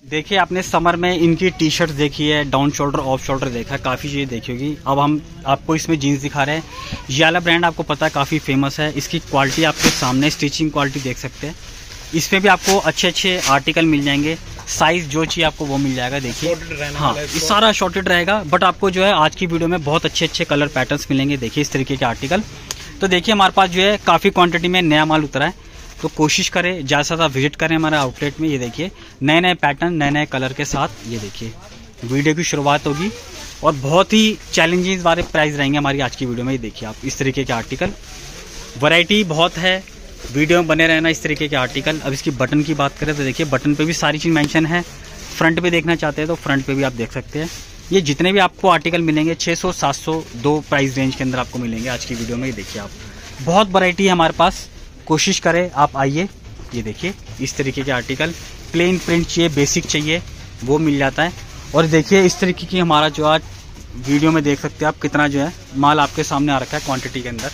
देखिए आपने समर में इनकी टी शर्ट देखी है, डाउन शोल्डर ऑफ शोल्डर देखा है, काफ़ी चीज़ें देखी होगी। अब हम आपको इसमें जीन्स दिखा रहे हैं। ये वाला ब्रांड आपको पता है काफ़ी फेमस है। इसकी क्वालिटी आपके सामने, स्टिचिंग क्वालिटी देख सकते हैं। इसमें भी आपको अच्छे अच्छे आर्टिकल मिल जाएंगे, साइज जो चाहिए आपको वो मिल जाएगा। देखिए हाँ, ये सारा शॉर्टेड रहेगा, बट आपको जो है आज की वीडियो में बहुत अच्छे अच्छे कलर पैटर्न्स मिलेंगे। देखिए इस तरीके के आर्टिकल। तो देखिए हमारे पास जो है काफ़ी क्वांटिटी में नया माल उतरा है, तो कोशिश करें ज़्यादा से ज़्यादा विजिट करें हमारे आउटलेट में। ये देखिए नए नए पैटर्न, नए नए कलर के साथ ये देखिए वीडियो की शुरुआत होगी और बहुत ही चैलेंजिंग वाले प्राइस रहेंगे हमारी आज की वीडियो में। ये देखिए आप इस तरीके के आर्टिकल, वैरायटी बहुत है, वीडियो में बने रहना इस तरीके के आर्टिकल। अब इसकी बटन की बात करें तो देखिए बटन पे भी सारी चीज़ मेंशन है। फ्रंट पे देखना चाहते हैं तो फ्रंट पे भी आप देख सकते हैं। ये जितने भी आपको आर्टिकल मिलेंगे 600 700 दो प्राइस रेंज के अंदर आपको मिलेंगे आज की वीडियो में। ये देखिए आप, बहुत वैरायटी है हमारे पास, कोशिश करें आप आइए। ये देखिए इस तरीके के आर्टिकल, प्लेन प्रिंट चाहिए, बेसिक चाहिए, वो मिल जाता है। और देखिए इस तरीके की हमारा जो आज वीडियो में देख सकते हैं आप कितना जो है माल आपके सामने आ रखा है क्वांटिटी के अंदर।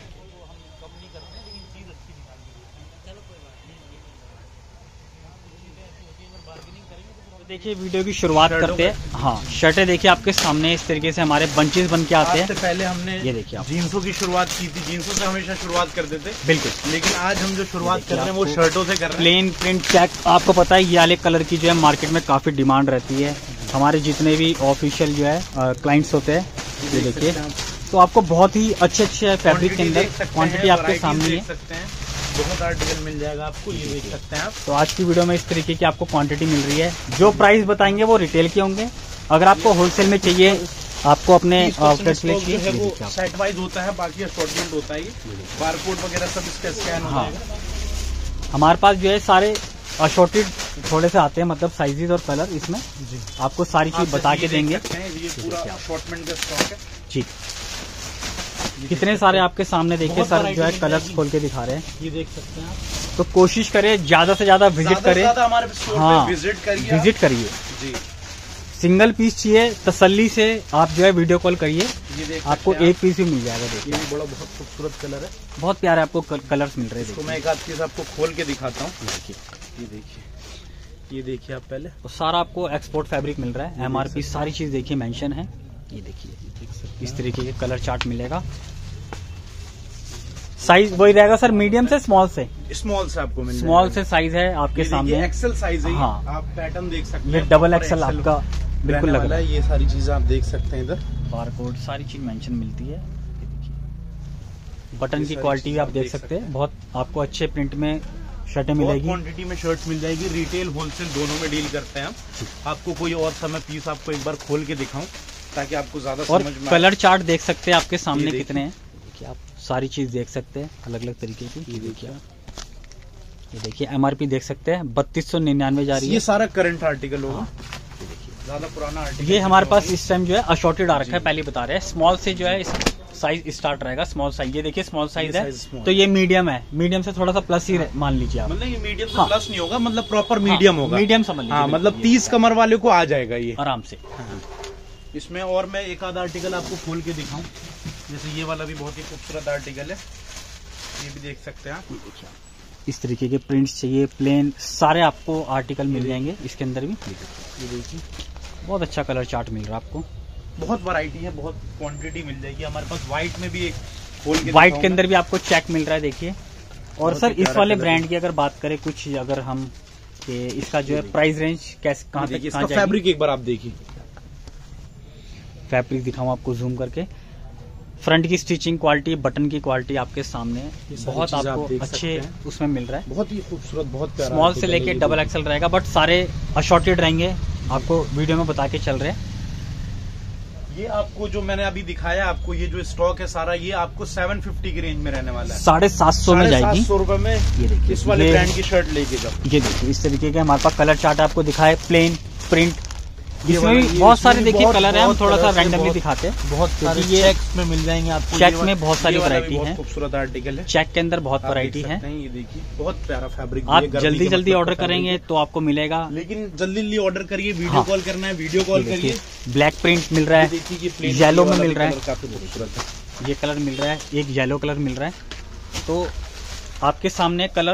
देखिए वीडियो की शुरुआत करते हैं। हाँ, शर्टें देखिए आपके सामने इस तरीके से हमारे बंचेस बन के आते हैं। पहले हमने ये देखिए आप जीन्सों की शुरुआत की थी, जीन्सों से हमेशा शुरुआत करते थे बिल्कुल, लेकिन आज हम जो शुरुआत कर रहे हैं वो शर्टों से कर रहे हैं। प्लेन प्रिंट चेक, आपको पता है ये वाले कलर की जो है मार्केट में काफी डिमांड रहती है। हमारे जितने भी ऑफिशियल जो है क्लाइंट्स होते हैं, ये देखिए, तो आपको बहुत ही अच्छे अच्छे फैब्रिक के अंदर क्वांटिटी आपके सामने है। बहुत आर्टिकल मिल जाएगा आपको, ये देख सकते हैं आप। तो आज की वीडियो में इस तरीके की आपको क्वांटिटी मिल रही है। जो प्राइस बताएंगे वो रिटेल के होंगे। अगर आपको होलसेल में चाहिए, आपको अपने आउटलेट से चाहिए, वो सेट वाइज होता है, बाकी असॉर्टमेंट होता है। बारकोड वगैरह सब इसका स्कैन हो जाएगा। हमारे पास जो है सारे असॉर्टेड थोड़े से आते हैं, मतलब साइजेस और कलर इसमें जी आपको सारी चीज बता के देंगे। ये पूरा असॉर्टमेंट का स्टॉक है। ठीक, कितने सारे आपके सामने देखिए सर जो है कलर्स खोल के दिखा रहे हैं, ये देख सकते हैं आप। तो कोशिश करें ज्यादा से ज्यादा विजिट करें। हमारे स्टोर पे विजिट करिए जी। सिंगल पीस चाहिए तसल्ली से आप जो है वीडियो कॉल करिए, आपको एक पीस भी मिल जाएगा। देखिए ये बड़ा बहुत खूबसूरत कलर है, बहुत प्यारे आपको कलर्स मिल रहे हैं। तो मैं एक आध पीस आपको खोल के दिखाता हूँ। ये देखिए, ये देखिए आप पहले, तो सारा आपको एक्सपोर्ट फैब्रिक मिल रहा है। MRP सारी चीज देखिए मेंशन है। ये देखिए इस तरीके के कलर चार्ट मिलेगा। साइज वही रहेगा सर, मीडियम से स्मॉल से आपको मिल जाएगा। स्मॉल से साइज है आपके सामने, एक्सेल साइज है। हाँ, आप पैटर्न देख सकते ये हैं, डबल एक्सेल आपका बिल्कुल लग रहा है। ये सारी चीजें आप देख सकते हैं इधर, बारकोड सारी चीज मेंशन मिलती है। ये देखिए बटन की क्वालिटी भी आप देख सकते हैं, बहुत आपको अच्छे प्रिंट में शर्टें मिलेगी। क्वांटिटी में शर्ट्स मिल जाएगी, रिटेल होलसेल दोनों में डील करते हैं हम। आपको कोई और समय पीस आपको एक बार खोल के दिखाऊं ताकि आपको ज्यादा समझ में आए। कलर चार्ट देख सकते हैं आपके सामने कितने हैं, देखिए आप सारी चीज देख सकते हैं अलग अलग तरीके की। ये देखिए आप, ये देखिए MRP देख सकते हैं 3299 जा रही है। ये सारा करंट आर्टिकल होगा, ज्यादा पुराना आर्टिकल। ये हमारे पास इस टाइम जो है असॉर्टेड आ रखा है, पहले बता रहे हैं। स्मॉल से जो है साइज स्टार्ट रहेगा, स्मॉल साइज। ये देखिए स्मॉल साइज है, तो ये मीडियम है, मीडियम से थोड़ा सा प्लस ही मान लीजिए आप। मतलब ये मीडियम से प्लस नहीं होगा, मतलब प्रॉपर मीडियम होगा, मीडियम समझ लीजिए। मतलब 30 कमर वाले को आ जाएगा ये आराम से। इसमें और मैं एक आध आर्टिकल आपको खोल के दिखाऊं, जैसे ये वाला भी बहुत ही खूबसूरत आर्टिकल है, ये भी देख सकते हैं आप। इस तरीके के प्रिंट्स चाहिए, प्लेन सारे आपको आर्टिकल मिल जाएंगे इसके अंदर भी। ये देखिए बहुत अच्छा कलर चार्ट मिल रहा है आपको, बहुत वैरायटी है, बहुत क्वांटिटी मिल जाएगी। हमारे पास व्हाइट में भी एक खोल के, व्हाइट के अंदर भी आपको चेक मिल रहा है। देखिए, और सर इस वाले ब्रांड की अगर बात करें कुछ, अगर हम इसका जो है प्राइस रेंज कैसे कहाँ तक इसका फैब्रिक एक बार आप देखिए, फैब्रिक दिखाऊं आपको जूम करके। फ्रंट की स्टिचिंग क्वालिटी, बटन की क्वालिटी आपके सामने बहुत आपको अच्छे उसमें मिल रहा है। बहुत ही खूबसूरत, बहुत प्यारा। स्मॉल से लेके डबल एक्सल रहेगा, बट सारे असॉर्टेड रहेंगे, आपको वीडियो में बता के चल रहे हैं। ये आपको जो मैंने अभी दिखाया, आपको ये जो स्टॉक है सारा, ये आपको 750 की रेंज में रहने वाला है, 750 में जाएगी। 750 रुपए में ये देखिए इस वाले ब्रांड की शर्ट लेके जाओ। ये देखिए इस तरीके के हमारे पास कलर चार्ट आपको दिखाए, प्लेन प्रिंट, इसमें भी बहुत सारे देखिए कलर है। हम थोड़ा सा रैंडमली दिखाते हैं, बहुत सारे ये चेक्स में मिल जाएंगे आपको। चेक में बहुत सारी वैरायटी है, खूबसूरत आर्टिकल है, चेक के अंदर बहुत वैरायटी है। ये देखिए बहुत प्यारा फैब्रिक। आप जल्दी जल्दी ऑर्डर करेंगे तो आपको मिलेगा, लेकिन जल्दी जल्दी ऑर्डर करिए। वीडियो कॉल करना है, वीडियो कॉल करिए। ब्लैक प्रिंट मिल रहा है, येलो में मिल रहा है, काफी खूबसूरत है। ये कलर मिल रहा है, एक येलो कलर मिल रहा है। तो आपके सामने कलर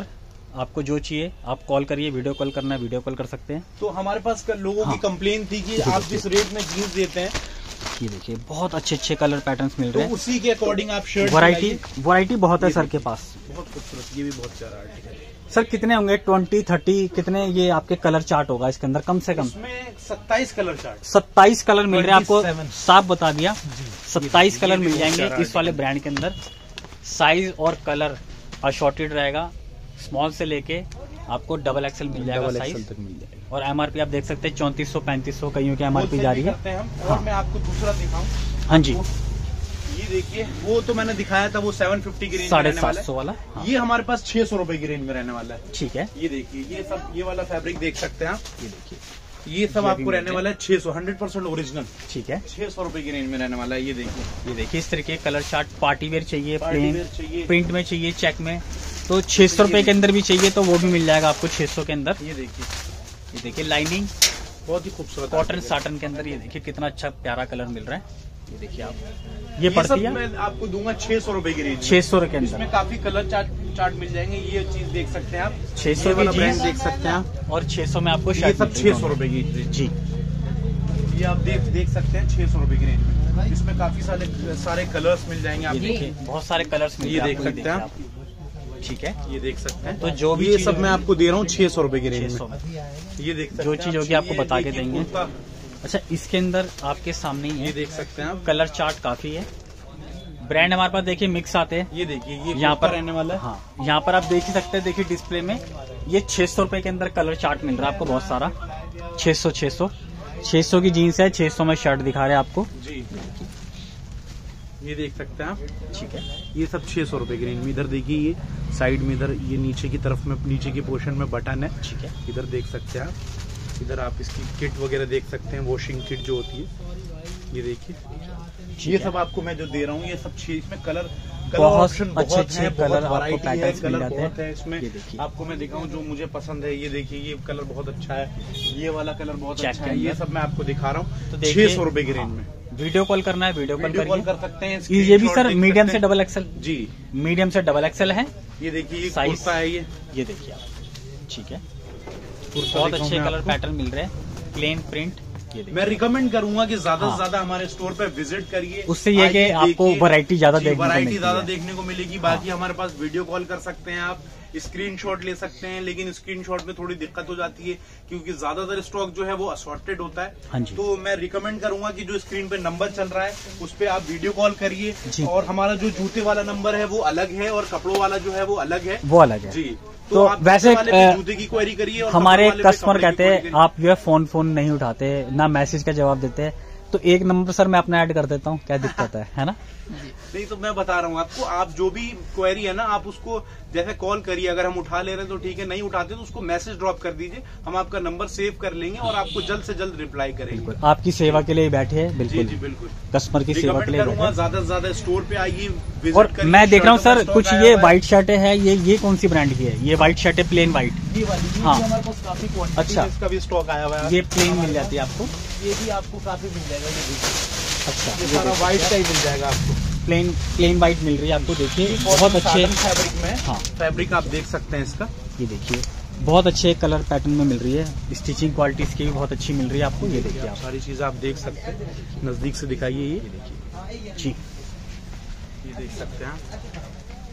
आपको जो चाहिए आप कॉल करिए, वीडियो कॉल करना है वीडियो कॉल कर सकते हैं। तो हमारे पास लोगों की कंप्लेन थी कि आप जिस रेट में जीन्स देते हैं, ये देखिए बहुत अच्छे अच्छे कलर पैटर्न्स मिल रहे हैं, तो उसी के अकॉर्डिंग आप शर्ट वैरायटी बहुत है सर के पास। बहुत खूबसूरत, ये भी बहुत प्यारा आर्टिकल है सर। कितने होंगे 20 30 कितने ये आपके कलर चार्ट होगा इसके अंदर? कम से कम इसमें 27 कलर चार्ट, 27 कलर मिल रहे हैं आपको, साफ बता दिया 27 कलर मिल जाएंगे इस वाले ब्रांड के अंदर। साइज और कलर असॉर्टेड रहेगा, स्मॉल से लेके आपको डबल एक्सएल मिल जाएगा साइज तक मिल जाएगा। और एमआरपी आप देख सकते हैं 3400 3500 कईयों की एमआरपी जा रही है। और मैं आपको दूसरा दिखाऊं। हाँ जी, ये देखिए, वो तो मैंने दिखाया था वो 750 की रेंज में रहने वाला है। 750 वाला। हाँ। ये हमारे पास 600 रुपए की रेंज में रहने वाला है। ठीक है, ये देखिए, ये सब ये वाला फैब्रिक देख सकते हैं आप। ये देखिए, ये सब आपको रहने वाला है 600, 100% ओरिजिनल। ठीक है, 600 रुपए की रेंज में रहने वाला है। ये देखिए, ये देखिए इस तरीके कलर चार्ट, पार्टी वेयर चाहिए, पार्टी वेयर चाहिए, प्रिंट में चाहिए, चेक में, तो 600 रुपए के अंदर भी चाहिए तो वो भी मिल जाएगा आपको 600 के अंदर। ये देखिए लाइनिंग बहुत ही खूबसूरत कॉटन साटन के अंदर। ये देखिए कितना अच्छा प्यारा कलर मिल रहा है। ये देखिए आप, ये पड़ती है, मैं आपको दूंगा 600 रुपए की रेंज, 600 के अंदर। इसमें काफी कलर चार्ट मिल जाएंगे। ये चीज देख सकते हैं आप, 600 की ब्रांड देख सकते हैं आप, और 600 में आपको ये सब 600 रुपए की जी। ये आप देख सकते हैं 600 रुपए की रेंज में। इसमें काफी सारे कलर्स मिल जाएंगे आपको। देखिए बहुत सारे कलर्स मिल ये देख सकते हैं आप। ठीक है, ये देख सकते हैं। तो जो भी ये सब मैं आपको दे रहा हूँ 600 रुपए की रेंज 600 में। ये देख सकते जो हैं चीज होगी आपको बता के देंगे। अच्छा, इसके अंदर आपके सामने ही ये है, देख सकते हैं आप। कलर चार्ट काफी है, ब्रांड हमारे पास देखिए मिक्स आते हैं। ये देखिए, ये यहाँ पर रहने वाला है। हाँ, यहाँ पर आप देख ही सकते हैं, देखिए डिस्प्ले में ये 600 रुपए के अंदर कलर चार्ट मिल रहा है आपको बहुत सारा। 600 की जीन्स है, 600 में शर्ट दिखा रहे हैं आपको जी। ये देख सकते हैं आप। ठीक है, ये सब 600 रुपए की रेंज में। इधर देखिए, ये साइड में, इधर ये नीचे की तरफ में, नीचे के पोर्शन में बटन है। ठीक है, इधर देख सकते हैं आप। इधर आप इसकी किट वगैरह देख सकते हैं, वॉशिंग किट जो होती है। ये देखिए, ये सब आपको मैं जो दे रहा हूँ, ये सब इसमें कलर बहुत ऑप्शन अच्छे अच्छे कलर आपको पैटर्न्स मिल जाते बहुत है हैं। इसमें। आपको मैं दिखाऊं जो मुझे पसंद है। ये देखिए, ये कलर बहुत अच्छा है, ये वाला कलर बहुत अच्छा है। ये सब मैं आपको दिखा रहा हूँ 600 रुपए की रेंज में। वीडियो कॉल करना है वीडियो कॉल कर सकते हैं। ये भी सर मीडियम से डबल एक्सएल जी, मीडियम से डबल एक्सएल है। ये देखिए, साइज है ये देखिए आप। ठीक है, बहुत अच्छे कलर पैटर्न मिल रहे हैं, प्लेन प्रिंट। मैं रिकमेंड करूंगा कि ज्यादा से ज्यादा हमारे स्टोर पे विजिट करिए। उससे ये कि आपको वैरायटी ज्यादा देखने को मिलेगी। बाकी हमारे पास वीडियो कॉल कर सकते हैं आप, स्क्रीनशॉट ले सकते हैं, लेकिन स्क्रीनशॉट में थोड़ी दिक्कत हो जाती है क्योंकि ज्यादातर स्टॉक जो है वो असॉर्टेड होता है। हाँ जी। तो मैं रिकमेंड करूंगा कि जो स्क्रीन पे नंबर चल रहा है उस पे आप वीडियो कॉल करिए। और हमारा जो जूते वाला नंबर है वो अलग है और कपड़ों वाला जो है वो अलग है। वो अलग है जी। तो वैसे जूते की क्वेरी करिए। हमारे कस्टमर कहते हैं आप जो है फोन नहीं उठाते, ना मैसेज का जवाब देते हैं, तो एक नंबर सर मैं अपना ऐड कर देता हूँ, क्या दिक्कत है ना? नहीं, तो मैं बता रहा हूँ आपको, आप जो भी क्वेरी है ना, आप उसको जैसे कॉल करिए। अगर हम उठा ले रहे हैं तो ठीक है, नहीं उठाते तो उसको मैसेज ड्रॉप कर दीजिए, हम आपका नंबर सेव कर लेंगे और आपको जल्द से जल्द रिप्लाई करेंगे। आपकी सेवा के लिए बैठे हैं, बिल्कुल जी बिल्कुल, कस्टमर की सेवा के लिए बैठे हैं। ज्यादा से ज्यादा स्टोर पे आइए। और मैं देख रहा हूँ सर कुछ ये व्हाइट शर्टें है, ये कौन सी ब्रांड की है? ये व्हाइट शर्ट है, प्लेन व्हाइट। ये वाली हाँ, हमारे पास काफी क्वांटिटी अच्छा, इसका भी स्टॉक आया हुआ है। ये प्लेन मिल जाती है आपको, ये भी आपको काफी मिल जाएगा। ये देखिए, अच्छा, ये सारा व्हाइट का ही मिल जाएगा आपको। प्लेन व्हाइट मिल रही है आपको। देखिए बहुत अच्छे फैब्रिक में। हाँ, फैब्रिक आप देख सकते हैं इसका। ये देखिए बहुत अच्छे कलर पैटर्न में मिल रही है, स्टिचिंग क्वालिटी इसकी भी बहुत अच्छी मिल रही है आपको। ये देखिए आप सारी चीजें आप देख सकते हैं, नजदीक से दिखाइए। ये देखिए जी, ये देख सकते हैं आप।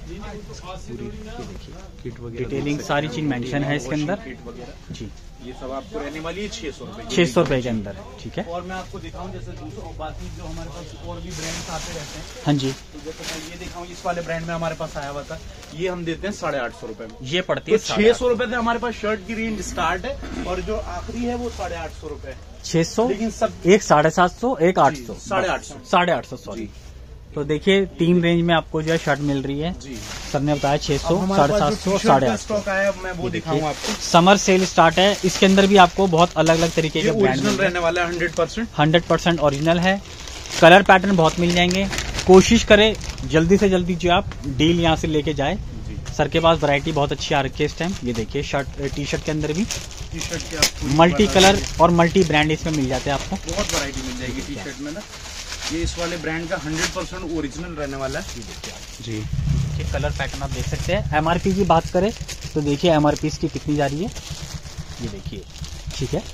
पूरी ये देखिए किट वगैरह डिटेलिंग सारी चीज मेंशन है इसके अंदर किट वगैरह जी। ये सब आपको रहने वाली है 600 रुपए। 600 रुपए के अंदर, ठीक है। और मैं आपको दिखाऊं जैसे दूसरों बाकी जो हमारे पास और भी ब्रांड्स आते रहते हैं। हाँ जी, तो जैसे मैं ये दिखाऊं, इस वाले ब्रांड में हमारे पास आया हुआ था, ये हम देते हैं 850 रुपए में। ये पड़ती है 600 रुपए से हमारे पास शर्ट की रेंज स्टार्ट है और जो आखिरी है वो 850 रुपए। 600, लेकिन सब एक 750, एक 800, 850 सॉरी। तो देखिए 3 रेंज में आपको जो है शर्ट मिल रही है जी। सर ने बताया 600, 750, 850 स्टॉक आया, मैं वो दिखाऊं आपको। समर सेल स्टार्ट है, इसके अंदर भी आपको बहुत अलग अलग तरीके के ब्रांड रहने वाला है। 100% ओरिजिनल है। कलर पैटर्न बहुत मिल जाएंगे। कोशिश करें जल्दी से जल्दी जो आप डील यहाँ से लेके जाए। सर के पास वैरायटी बहुत अच्छी आ रखी है इस टाइम। ये देखिए शर्ट टी शर्ट के अंदर भी टी शर्ट के मल्टी कलर और मल्टी ब्रांड इसमें मिल जाते हैं आपको। बहुत वैरायटी मिल जाएगी टी शर्ट में ना। ये इस वाले ब्रांड का 100% ओरिजिनल रहने वाला है जी। कलर पैटर्न आप देख सकते हैं। एमआरपी की बात करें तो देखिए MRP इसकी कितनी जा रही है, ये देखिए। ठीक है,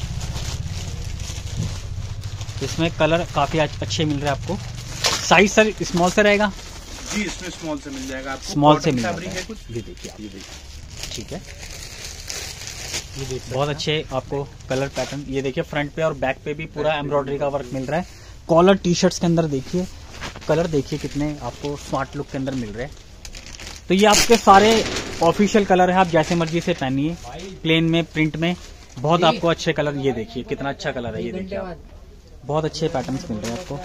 इसमें कलर काफी अच्छे मिल रहे हैं आपको। साइज सर स्मॉल से रहेगा जी, इसमें स्मॉल से मिल जाएगा आपको, स्मॉल से मिल जाएगा। है कुछ, ये देखिए आप, ये देखिए। ठीक है, ये देखिए बहुत अच्छे आपको कलर पैटर्न। ये देखिए फ्रंट पे और बैक पे भी पूरा एम्ब्रॉयडरी का वर्क मिल रहा है। कॉलर टी शर्ट्स के अंदर देखिए कलर, देखिए कितने आपको स्मार्ट लुक के अंदर मिल रहे हैं। तो ये आपके सारे ऑफिशियल कलर है, आप जैसे मर्जी से पहनिए, प्लेन में, प्रिंट में, बहुत आपको अच्छे कलर। ये देखिए कितना अच्छा कलर है, ये देखिए आप, बहुत अच्छे पैटर्न्स मिल रहे हैं आपको।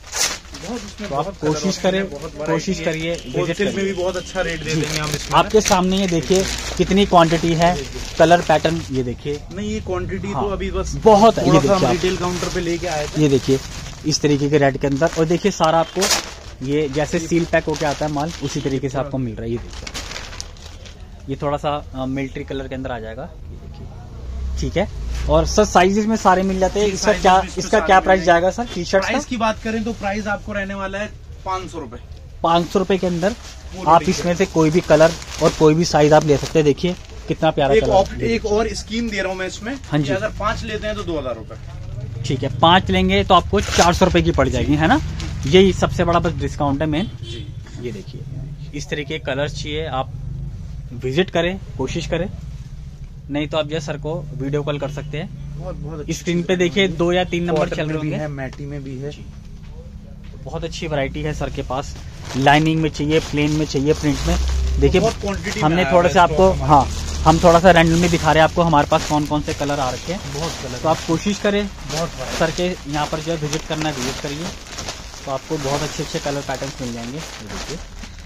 तो आप कोशिश करें, कोशिश करिए, होलसेल में भी बहुत अच्छा रेट दे देंगे हम इसमें। आपके सामने ये देखिए कितनी क्वांटिटी है, कलर पैटर्न ये देखिए। नहीं, ये क्वांटिटी तो अभी बस बहुत है, ये देखिए रिटेल काउंटर पे लेके आए थे। ये देखिए इस तरीके के रेड के अंदर, और देखिए सारा आपको ये जैसे सील पैक होके आता है माल, उसी तरीके से आपको मिल रहा है। ये देखिए ये थोड़ा सा मिलिट्री कलर के अंदर आ जाएगा, ये देखिए। ठीक है, और सर साइजेस में सारे मिल जाते हैं। इसका क्या प्राइस जाएगा सर? टी शर्ट प्राइस की बात करें तो प्राइस आपको रहने वाला है 500 रुपए। 500 रुपए के अंदर आप इसमें से कोई भी कलर और कोई भी साइज आप ले सकते हैं। देखिए कितना प्यारा कलर। एक और स्कीम दे रहा हूँ मैं इसमें। हाँ जी, अगर 5 लेते हैं तो 2000 रुपए। ठीक है, 5 लेंगे तो आपको 400 रुपए की पड़ जाएगी, है ना। यही सबसे बड़ा बस डिस्काउंट है मेन। ये देखिए इस तरीके के कलर्स चाहिए, आप विजिट करें, कोशिश करें, नहीं तो आप जो सर को वीडियो कॉल कर सकते हैं। बहुत स्क्रीन पे देखिए 2 या 3 नंबर चल रहे होंगे। मैटी में भी है, बहुत अच्छी वैरायटी है सर के पास। लाइनिंग में चाहिए, प्लेन में चाहिए, प्रिंट में। देखिए हमने थोड़ा सा आपको, हाँ हम थोड़ा सा रैंडमली दिखा रहे हैं आपको हमारे पास कौन कौन से कलर आ रखे हैं। बहुत कलर, तो आप कोशिश करें बहुत सर के यहाँ पर जो है विजिट करना है, विजिट करिए, तो आपको बहुत अच्छे अच्छे कलर पैटर्न्स मिल जाएंगे। ये देखिए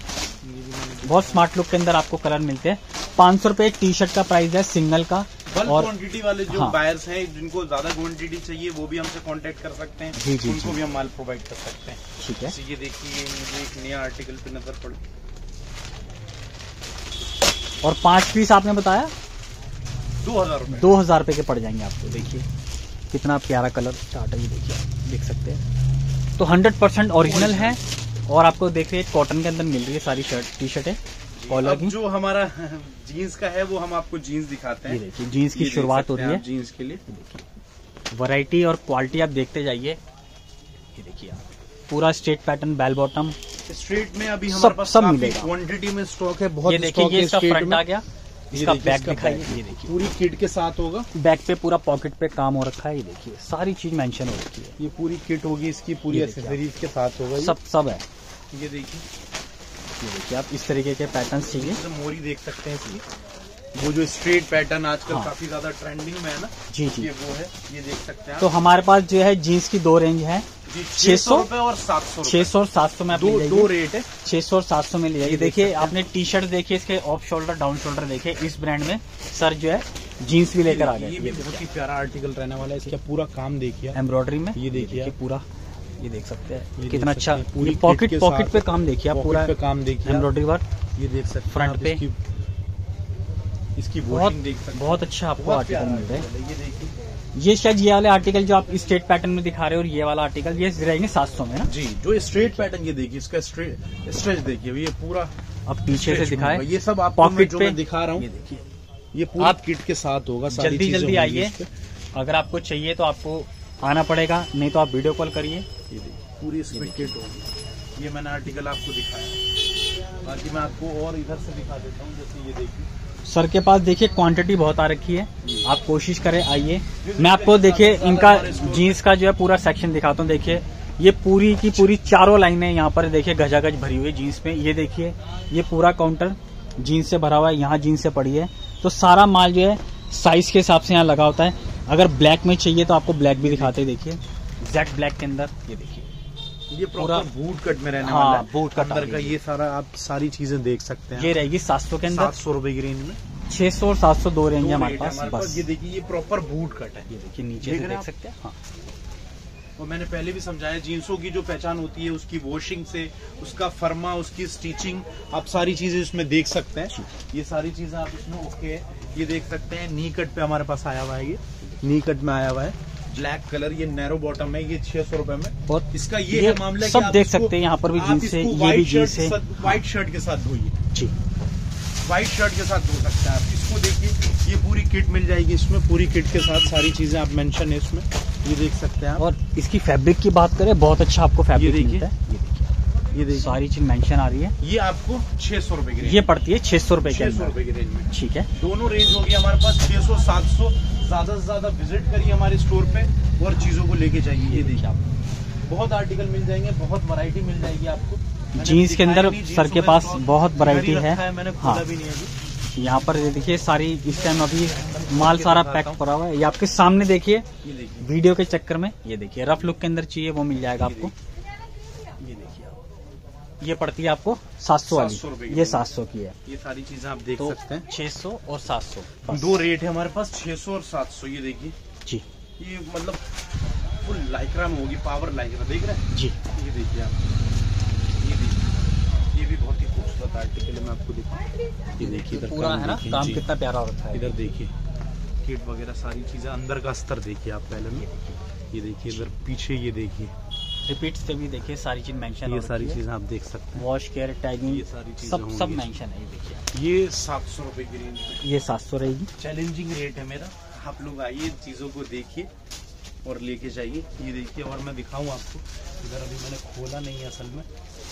बहुत स्मार्ट लुक के अंदर आपको कलर मिलते हैं। 500 रुपए टी शर्ट का प्राइस है सिंगल का। और क्वांटिटी वाले जो बायर्स हैं, जिनको ज्यादा क्वांटिटी चाहिए, वो भी हमसे कांटेक्ट कर सकते हैं। जी जी, उनको भी हम माल प्रोवाइड कर सकते हैं। ठीक है, ये देखिए मुझे एक नया आर्टिकल पे नजर पड़ी। और 5 पीस आपने बताया 2000 रुपए। 2000 रुपए के पड़ जाएंगे आपको। देखिए कितना प्यारा कलर स्टार्ट है, ये देखिए आप देख सकते हैं। तो 100% ओरिजिनल है, और आपको देखिए कॉटन के अंदर मिल रही है सारी शर्ट टी शर्टें। कॉलर की जो हमारा जीन्स का है वो हम आपको जीन्स दिखाते हैं। ये देखिए जीन्स की शुरुआत हो रही है जीन्स के लिए। देखिए वैरायटी और क्वालिटी आप देखते जाइए। ये देखिए आप पूरा straight pattern, bell bottom straight में अभी हमारे पास सब काफी मिलेगा। क्वांटिटी में स्टॉक है। बहुत ये देखिए ये इसका फ्रंट आ गया, इसका बैक दिखाइए। ये देखिए पूरी किट के साथ होगा। बैक पे पूरा पॉकेट पे काम हो रखा है। ये देखिए सारी चीज मेंशन हो रखी है। ये पूरी किट होगी, इसकी पूरी एक्सेसरीज के साथ होगा। सब है। ये देखिए, ये देखिए आप इस तरीके के पैटर्न्स चाहिए तो मोरी देख सकते हैं इसकी। वो जो स्ट्रेट पैटर्न आजकल काफी ज्यादा ट्रेंडिंग में है ना। जी जी, ये वो है, ये देख सकते हैं। तो हमारे पास जो है जीन्स की 2 रेंज है, 600 रुपए और 700। 600 और 700 में आप ले जाइए। दो रेट है, 600 और 700 में ले जाइए। देखिए आपने टी शर्ट देखिए, इसके ऑफ शोल्डर, डाउन शोल्डर देखिए। इस ब्रांड में सर जो है जीन्स भी लेकर आ गए। ये बहुत ही प्यारा आर्टिकल रहने वाला है। इसका पूरा काम देखिए एम्ब्रॉयडरी में। ये देखिए पूरा, ये देख सकते हैं कितना अच्छा। पूरी पॉकेट पे काम देखिए आप, पूरा काम देखिए, एम्ब्रॉयडरी वर्क। ये देख सकते हैं फ्रंट पे इसकी बहुत अच्छा आपको आर्टिकल मिल रहा है। ये देखिए, ये शायद ये वाले आर्टिकल जो आप स्ट्रेट पैटर्न में दिखा रहे हो, और ये वाला आर्टिकल ये रहेंगे 700 में ना जी। जो स्ट्रेट पैटर्न ये देखिए, इसका स्ट्रेच देखिए, ये पूरा अब पीछे से दिखाए। ये सब आपको पॉकेट जो पे मैं दिखा रहा हूँ, ये देखिए ये पूरा किट के साथ होगा। जल्दी आइए, अगर आपको चाहिए तो आपको आना पड़ेगा, नहीं तो आप वीडियो कॉल करिए। ये देखिए पूरी इसमें किट होगी। ये मैंने आर्टिकल आपको दिखाया, बाकी मैं आपको और इधर से दिखा देता हूँ। जैसे ये देखिए सर के पास देखिए क्वांटिटी बहुत आ रखी है, आप कोशिश करें आइए। मैं आपको देखिए इनका जीन्स का जो है पूरा सेक्शन दिखाता हूँ। देखिए ये पूरी की पूरी चारों लाइनें यहाँ पर देखिए गजागज भरी हुई है जीन्स में। ये देखिए ये पूरा काउंटर जीन्स से भरा हुआ है, यहाँ जीन्स से पड़ी है। तो सारा माल जो है साइज के हिसाब से यहाँ लगा होता है। अगर ब्लैक में चाहिए तो आपको ब्लैक भी दिखाते हैं। देखिए जेट ब्लैक के अंदर ये देखिए ये पूरा बूट कट में रहने वाला है। बूट कट अंदर का ये सारा आप सारी चीजें देख सकते हैं। ये रहेगी 700 के अंदर, 700 रुपए की रेंज में। 600 और 700 2 रेंज है हमारे पास बस। ये देखिए ये प्रॉपर बूट कट है। ये देखिए नीचे से देख सकते हैं। हाँ, और मैंने पहले भी समझाया, जींसों की जो पहचान होती है उसकी वॉशिंग से, उसका फर्मा, उसकी स्टिचिंग, आप सारी चीजें इसमें देख सकते हैं। ये सारी चीजें आप इसमें ओके ये देख सकते हैं। नी कट पे हमारे पास आया हुआ है, ये नी कट में आया हुआ है, ब्लैक कलर। ये नैरो बॉटम है, ये 600 रुपए में। और इसका ये है मामला सब देख सकते हैं। यहाँ पर भी जीन्स है, ये भी जीन्स है। व्हाइट शर्ट के साथ धोइए जी। व्हाइट शर्ट के साथ धो सकते हैं आप। इसको देखिए, ये पूरी किट मिल जाएगी इसमें, पूरी किट के साथ सारी चीजें आप मेंशन है इसमें, ये देख सकते हैं आप। और इसकी फैब्रिक की बात करें, बहुत अच्छा आपको फैब्रिक मिलता है। ये देखिए सारी चीज मेंशन आ रही है। ये आपको 600 रुपए की रेंज, ये पड़ती है 600 रुपए के 600 रुपए की रेंज में। ठीक है, दोनों रेंज होगी हमारे पास 600 700। ज्यादा से ज्यादा विजिट करिए हमारे स्टोर पे और चीजों को लेके जाइए। ये देखिए आप, बहुत आर्टिकल मिल जाएंगे, बहुत वैरायटी मिल जाएगी आपको। जीन्स के अंदर सर के पास बहुत वैरायटी है। मैंने हाँ, खोला भी नहीं अभी। यहाँ पर देखिए सारी इस टाइम अभी माल सारा पैक पड़ा हुआ है। ये आपके सामने देखिए, ये देखिए, वीडियो के चक्कर में ये देखिए, रफ लुक के अंदर चाहिए वो मिल जाएगा आपको। ये देखिए आप, ये पड़ती है आपको 700 वाली, 700 रुपए की। ये 700 की है। ये सारी चीजें आप देख तो सकते हैं। 600 और 700 बस। दो रेट है हमारे पास, 600 और 700। ये देखिए, जी ये मतलब फुल लाइक्रा में होगी, पावर लाइक्रा, देख रहे हैं। जी, ये देखिए आप, ये देखिए, ये भी बहुत ही खूबसूरत आर्टिकल है, मैं आपको दिखाऊं। ये देखिए इधर पूरा है ना देखिए, काम, जी। कितना प्यारा होता है। इधर देखिए किट वगैरह सारी चीजें, अंदर का अस्तर देखिए आप पहले में। ये देखिए इधर पीछे, ये देखिए रिपीट से भी देखिए सारी चीज मेंशन, ये सारी चीजें आप देख सकते हैं। वॉश केयर टैगिंग ये सारी चीजें सब होंगी। मेंशन है। ये देखिए, ये 700 रुपए की रेंज में, ये 700 रहेगी। चैलेंजिंग रेट है मेरा। आप लोग आइए, चीजों को देखिए और लेके जाइए। ये देखिए, और मैं दिखाऊं आपको, इधर अभी मैंने खोला नहीं है असल में।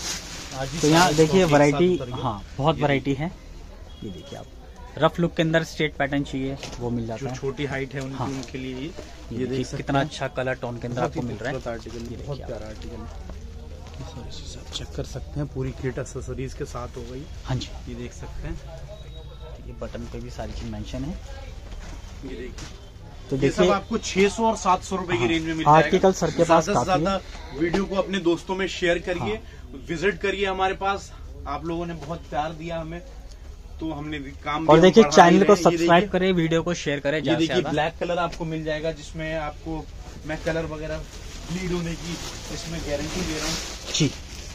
आज ही तो यहाँ सारा देखिए स्टॉक एक वैरायटी, साथ उतर गया। हाँ बहुत ये वैरायटी है। ये देखिए आप, रफ लुक के अंदर स्ट्रेट पैटर्न चाहिए वो मिल जो जाता है। छोटी हाइट है उनकी, हाँ। उनके लिए ये ये देखिए देख सकते कितना हैं। अच्छा कलर टोन के अंदर बहुत ही आपको मिल रहा है। खूबसूरत आर्टिकल, ये बहुत देखिए प्यारा आर्टिकल है। ये सारी चीजें आप चेक कर सकते हैं, पूरी किट एक्सेसरीज के साथ हो गई। हाँ जी, ये देख सकते हैं, ये बटन पे भी सारी चीज मेंशन है। ये देखिए, तो ये सब देखिए आपको 600 और 700 रुपए की हाँ, रेंज में मिल जाएगा। आर्टिकल सर के पास ज्यादा से काफी ज्यादा वीडियो को अपने दोस्तों में शेयर करिए, विजिट करिए हमारे पास। आप लोगों ने बहुत प्यार दिया हमें, तो हमने काम और भी देखिए बढ़ा ही चैनल को रहे हैं। ये सब्सक्राइब देखिए, करें, वीडियो को शेयर करें ये ज्यादा से देखिए ज्यादा। ब्लैक कलर आपको मिल जाएगा, जिसमें आपको मैं कलर वगैरह ब्लीड होने की इसमें गारंटी दे रहा हूँ। जी,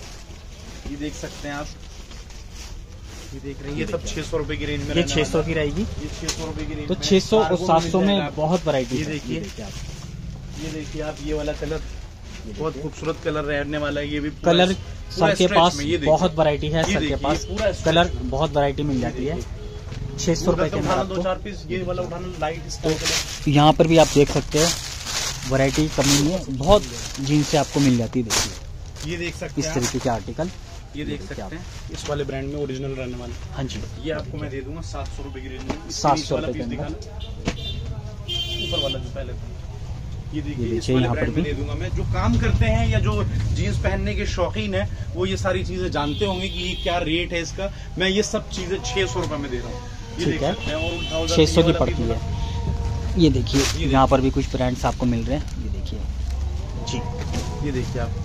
ये देख सकते हैं आप, ये देख रहे हैं, ये सब 600 रुपए की रेंज में ये रहने 600 वाला की रहेगी। है। ये 600 रुपए की रेंज तो में 600 और कार्गो 700 मिल में जाएगा आपको। बहुत वैरायटी ये है। देखिए, आप, ये देखिए आप, ये वाला कलर बहुत खूबसूरत कलर रहने वाला है। ये भी पूरा कलर पूरा सर के स्ट्रेच पास में, ये देखिए। बहुत वैरायटी है। ये सर के देखिए, पास ये पूरा स्ट्रेच कलर में। बहुत वैरायटी मिल जाती है। 600 रुपए के अंदर उठाना आपको। 2-4 पीस, ये वाला उठाना लाइट इसका कलर। यहाँ पर भी आप देख सकते हैं वैरायटी कमी नहीं है, बहुत जीन्स से आपको मिल जाती है। देखिए ये देख सकते इस हैं तरीके के आर्टिकल, ये देख सकते हैं, इस वाले ब्रांड में ओरिजिनल रहने वाले। हाँ जी, ये आपको मैं दे दूंगा 700 रुपए की रेंज में। 700 वाला रुपए पीस के अंदर। दिखाना, ऊपर वाला जो पहले था। ये देखिए, ये इस देखिए वाले यहाँ पर ब्रांड में भी। दे दूंगा मैं। जो काम करते हैं या जो जीन्स पहनने के शौकीन है, वो ये सारी चीजें जानते होंगे कि ये क्या रेट है इसका। मैं ये सब चीजें 600 रुपए में दे रहा हूँ। ये ठीक देख है, सकते हैं, और उधर 600 ये की वाला पड़ती पीस है। ये देखिए यहाँ पर भी कुछ ब्रांड्स आपको मिल रहे हैं। ये देखिए जी, ये देखिए आप,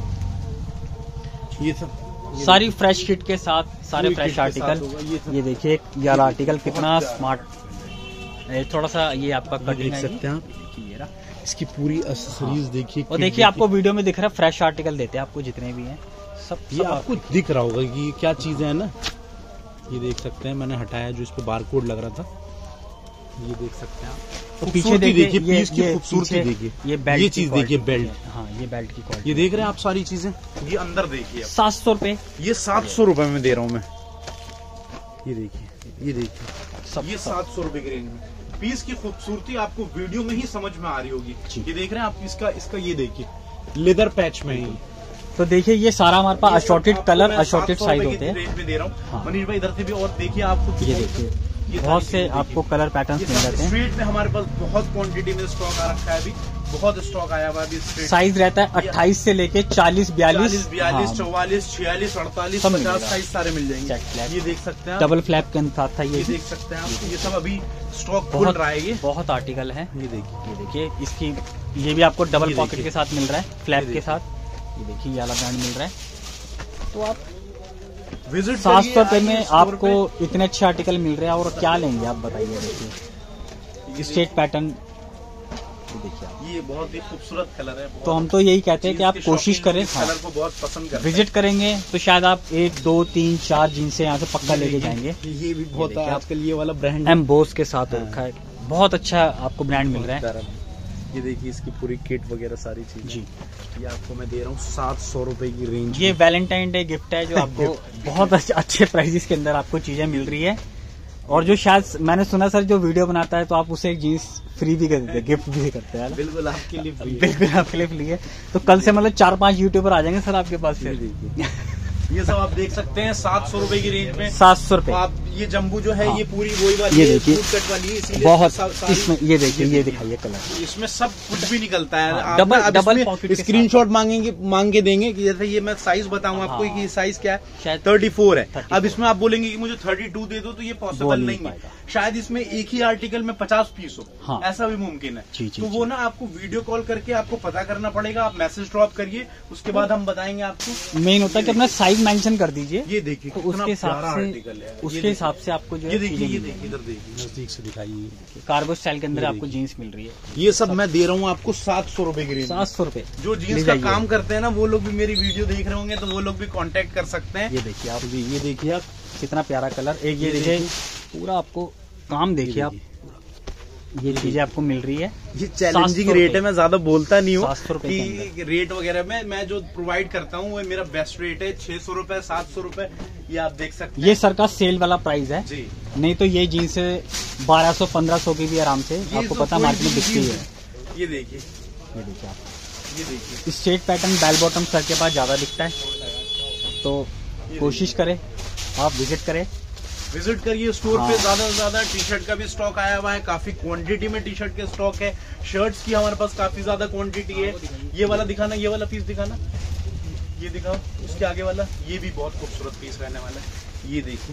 ये सब सारी फ्रेश किट के साथ, सारे पूरी फ्रेश किट के साथ आर्टिकल। होगा, ये सब। ये देखिए ये वाला आर्टिकल कितना प्यारा। स्मार्ट, थोड़ा सा ये आपका कटिंग देख है। सकते हैं आप, देखिए ये रहा। इसकी पूरी एक्सेसरीज देखिए। और किट देखिए आपको वीडियो में दिख रहा है फ्रेश आर्टिकल देते हैं आपको, जितने भी हैं सब ये आपको दिख रहा होगा कि ये क्या चीजें हैं ना। ये देख सकते हैं, मैंने हटाया जो इस पे बारकोड लग रहा था। ये देख सकते हैं आप, तो पीछे खूबसूरती देखिए, देखिए, पीस की ये खूबसूरती पीछे देखिए। ये बेल्ट ये की चीज देखिए, क्वालिटी बेल्ट। है। हाँ, ये बेल्ट की क्वालिटी। ये देख रहे हैं आप सारी चीजें। ये अंदर देखिए आप, 700 रुपए, ये 700 रुपए में दे रहा हूँ मैं। ये देखिए, ये देखिए, सब ये 700 रुपए की रेंज में। पीस की खूबसूरती आपको वीडियो में ही समझ में आ रही होगी। जी। ये देख रहे हैं आप, इसका ये देखिए, लेदर पैच में ही। तो देखिए ये सारा हमारे पास अशॉर्टेड आपको कलर, मैं अशॉर्टेड 700 साइज रुपए होते की हैं। रेंज में दे रहा हूँ। हाँ। मनीष भाई इधर से भी और देखिए आपको। ये देखिए ये बहुत सारी से चीजें आपको देखिए। कलर पैटर्न्स मिल जाते हैं। स्ट्रीट में हमारे पास बहुत क्वांटिटी में स्टॉक आ रखा है, अभी बहुत स्टॉक आया हुआ है अभी स्ट्रीट। साइज रहता है 28 से लेके 40, 42, 42, 44, 46, 48, सब 50 मिलेगा। साइज सारे मिल जाएंगे। Check flap. ये देख सकते हैं आप, डबल फ्लैप के साथ था ये ये भी। देख सकते हैं आप। ये सब अभी स्टॉक खुल बहुत रहा है। ये बहुत आर्टिकल है। ये देखिए, ये देखिए इसकी, ये भी आपको डबल ये पॉकेट देखिए। के साथ मिल रहा है, फ्लैप ये के देखिए। साथ। ये देखिए ये वाला ब्रांड मिल रहा है। तो आप विजिट 700 रुपए में आपको इतने अच्छे आर्टिकल मिल रहे हैं, और क्या लेंगे आप बताइए। देखिए स्ट्रेट पैटर्न, ये देखिए आप। ये बहुत ही खूबसूरत कलर है। तो हम तो यही कहते हैं कि आप कोशिश करें। हाँ, कलर को बहुत पसंद करते हैं। विजिट करेंगे तो शायद आप 1, 2, 3, 4 जीन्स से यहाँ से पक्का लेके जाएंगे। ये भी बहुत देखिए आप, आजकल ये वाला ब्रांड एम्बोस के साथ हाँ। रखा है। बहुत अच्छा आपको ब्रांड मिल रहा है। ये देखिए इसकी पूरी किट वगैरह सारी चीजें जी, ये आपको मैं दे रहा हूँ 700 रुपए की रेंज। ये वैलेंटाइन डे गिफ्ट है जो आपको बहुत अच्छे प्राइजेस के अंदर आपको चीजें मिल रही है। और जो शायद मैंने सुना सर, जो वीडियो बनाता है तो आप उसे एक जीन्स फ्री भी कर देते हैं, गिफ्ट भी करते हैं। बिल्कुल आपके लिए फ्री है। बिल्कुल आपके लिए फ्री है। तो कल से मतलब 4-5 यूट्यूबर आ जाएंगे सर आपके पास फिर। ये सब आप देख सकते हैं 700 रुपए की रेंज में। 700 रुपए। आप ये जंबू जो है हाँ। ये पूरी वही वाली ये देखिए कट वाली है, इसीलिए बहुत इसमें ये देखिए, ये दिखाइए कलर, इसमें सब कुछ भी निकलता है। हाँ, आप डबल अब डबल इसमें पॉकेट स्क्रीनशॉट मांग के देंगे कि जैसे ये मैं साइज बताऊं आपको हाँ। कि साइज क्या है, शायद 34 है। 34। अब इसमें आप बोलेंगे कि मुझे 32 दे दो, तो ये पॉसिबल नहीं है। शायद इसमें एक ही आर्टिकल में 50 पीस हो, हाँ। ऐसा भी मुमकिन है। जी, जी, तो वो ना आपको वीडियो कॉल करके आपको पता करना पड़ेगा। आप मैसेज ड्रॉप करिए, उसके बाद हम बताएंगे आपको। मेन होता है कि अपना साइज मेंशन कर दीजिए। ये देखिए तो उसके हिसाब से आपको जो ये देखिए, ये देखिए, इधर देखिए, नजदीक से दिखाइए। कार्गो स्टाइल के अंदर आपको जीन्स मिल रही है। ये सब मैं दे रहा हूँ आपको 700 रुपए की रेंज। 700 रुपए। जो जीन्स का काम करते हैं ना, वो लोग भी मेरी वीडियो देख रहे होंगे, तो वो लोग भी कांटेक्ट कर सकते हैं। ये देखिए आप, ये देखिए आप, कितना प्यारा कलर। एक ये देखिए पूरा आपको काम देखिए आप, ये चीजें आपको मिल रही है। ये चैलेंजिंग रेट है, मैं ज्यादा बोलता नहीं हूँ 700 रुपए कि रेट वगैरह में मैं जो प्रोवाइड करता हूँ वो मेरा बेस्ट रेट है। 600 रुपए, 700 रुपए, ये आप देख सकते हैं। ये सर का सेल वाला प्राइस है जी। नहीं तो ये जीन्स 1200-1500 की भी आराम से आपको पता मार्केट में बिकती है। ये देखिए, ये देखिए आप, ये देखिए, straight pattern bell bottom sir के पास ज्यादा दिखता है, तो कोशिश करें आप विजिट करें, विजिट करिए स्टोर हाँ। पे। ज्यादा से ज्यादा टी शर्ट का भी स्टॉक आया हुआ है, काफी क्वांटिटी में टी शर्ट के स्टॉक है। शर्ट्स की हमारे पास काफी ज्यादा क्वांटिटी है। ये वाला दिखाना, ये वाला पीस दिखाना, ये दिखाओ, उसके आगे वाला, ये भी बहुत खूबसूरत पीस रहने वाला है। ये देखिए,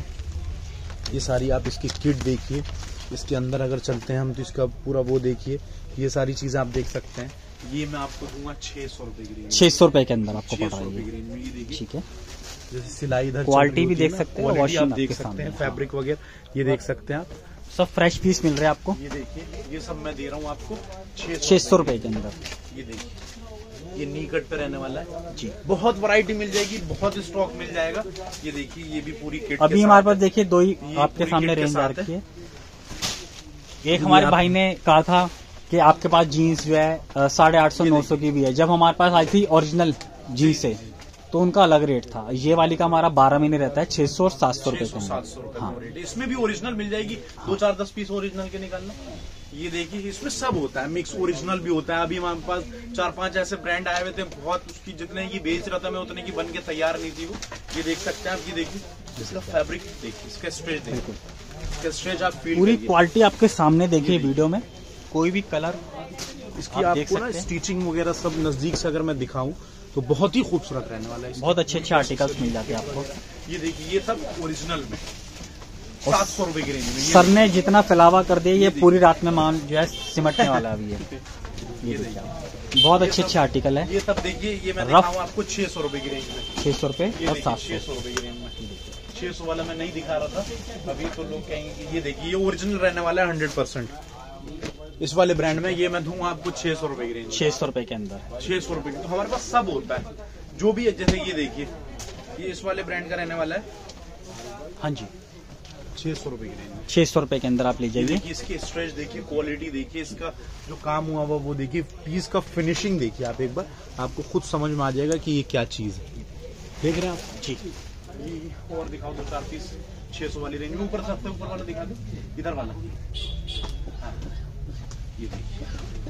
ये सारी आप इसकी किट देखिए। इसके अंदर अगर चलते हैं हम तो इसका पूरा वो देखिए, ये सारी चीजें आप देख सकते हैं। ये मैं आपको दूंगा 600 रुपए की रेंज। 600 रुपए के अंदर आपको पड़ 600 रहा रुपए है। की रेंज में ये देखिए, ठीक है, जैसे सिलाई इधर क्वालिटी भी देख सकते हैं, क्वालिटी वॉशिंग आप आपके देख सकते सामने हैं, है। फैब्रिक वगैरह ये देख सकते हैं आप। सब फ्रेश पीस मिल रहे हैं आपको ये देखिए, ये सब मैं दे रहा हूँ आपको 600 रुपए के अंदर। ये देखिए, ये नी कट पे रहने वाला है जी। बहुत वैरायटी मिल जाएगी, बहुत स्टॉक मिल जाएगा। ये देखिए, ये भी पूरी किट अभी हमारे पास देखिए दो ही ये आपके पूरी सामने किट के रेंज आ साथ रखी है। एक हमारे भाई ने कहा था कि आपके पास जीन्स जो है 850-900 की भी है। जब हमारे पास आई थी ओरिजिनल जीन्स है तो उनका अलग रेट था। ये वाली का हमारा 12 महीने रहता है 600 और 700 रुपए का। 700 रुपए हाँ। का रेट। इसमें भी ओरिजिनल मिल जाएगी, 2-4-10 पीस ओरिजिनल के निकालना। ये देखिए, इसमें सब होता है, मिक्स ओरिजिनल भी होता है। अभी हमारे पास 4-5 ऐसे ब्रांड आए हुए थे, बहुत उसकी जितने ये बेच रहा था मैं उतने की बन के तैयार नहीं थी वो। ये देख सकते हैं आप, ये देखिए, इसका फैब्रिक देखिए, इसका स्ट्रेच देखिए, इसका स्ट्रेच आप फील पूरी करिए। क्वालिटी आपके सामने देखिए वीडियो में, कोई भी कलर इसकी आप देख आपको ना सकते हैं। स्टिचिंग वगैरह सब नजदीक से अगर मैं दिखाऊं तो बहुत ही खूबसूरत रहने वाला है। बहुत अच्छे आर्टिकल्स मिल जाते हैं आपको। ये देखिए, ये सब ओरिजिनल में 700 रुपए की रेंज में। सर ने जितना फैलावा कर दिया, ये पूरी रात में मान जो है सिमटने वाला अभी है। ये देखिए आप, बहुत अच्छे आर्टिकल है। ये सब देखिए, ये मैं रफ। दिखाऊं आपको 600 रुपए की रेंज में। 600 रुपए ये और देखिए, 700। 600 रुपए की रेंज में। 600 वाला मैं नहीं दिखा रहा था अभी, तो लोग कहेंगे कि ये देखिए, ये ओरिजिनल रहने वाला है 100%। इस वाले ब्रांड में ये मैं दूंगा आपको 600 रुपए की रेंज। 600 रुपए के अंदर 600 रुपए की। तो हमारे पास सब होता है जो भी है। जैसे ये देखिए, ये इस वाले ब्रांड का रहने वाला है, हाँ जी, 600 रुपए की रेंज में। 600 रुपए के अंदर आप ले ये जाइए। देखिए, इसकी स्ट्रेच देखिए, क्वालिटी देखिए, इसका जो काम हुआ हुआ वो देखिए, पीस का फिनिशिंग देखिए आप एक बार, आपको खुद समझ में आ जाएगा कि ये क्या चीज है। देख रहे हैं आप जी। ये और दिखाओ 2-4 पीस 600 वाली रेंज में। ऊपर सबसे ऊपर वाला दिखा दो, इधर वाला। हाँ, ये देखिए,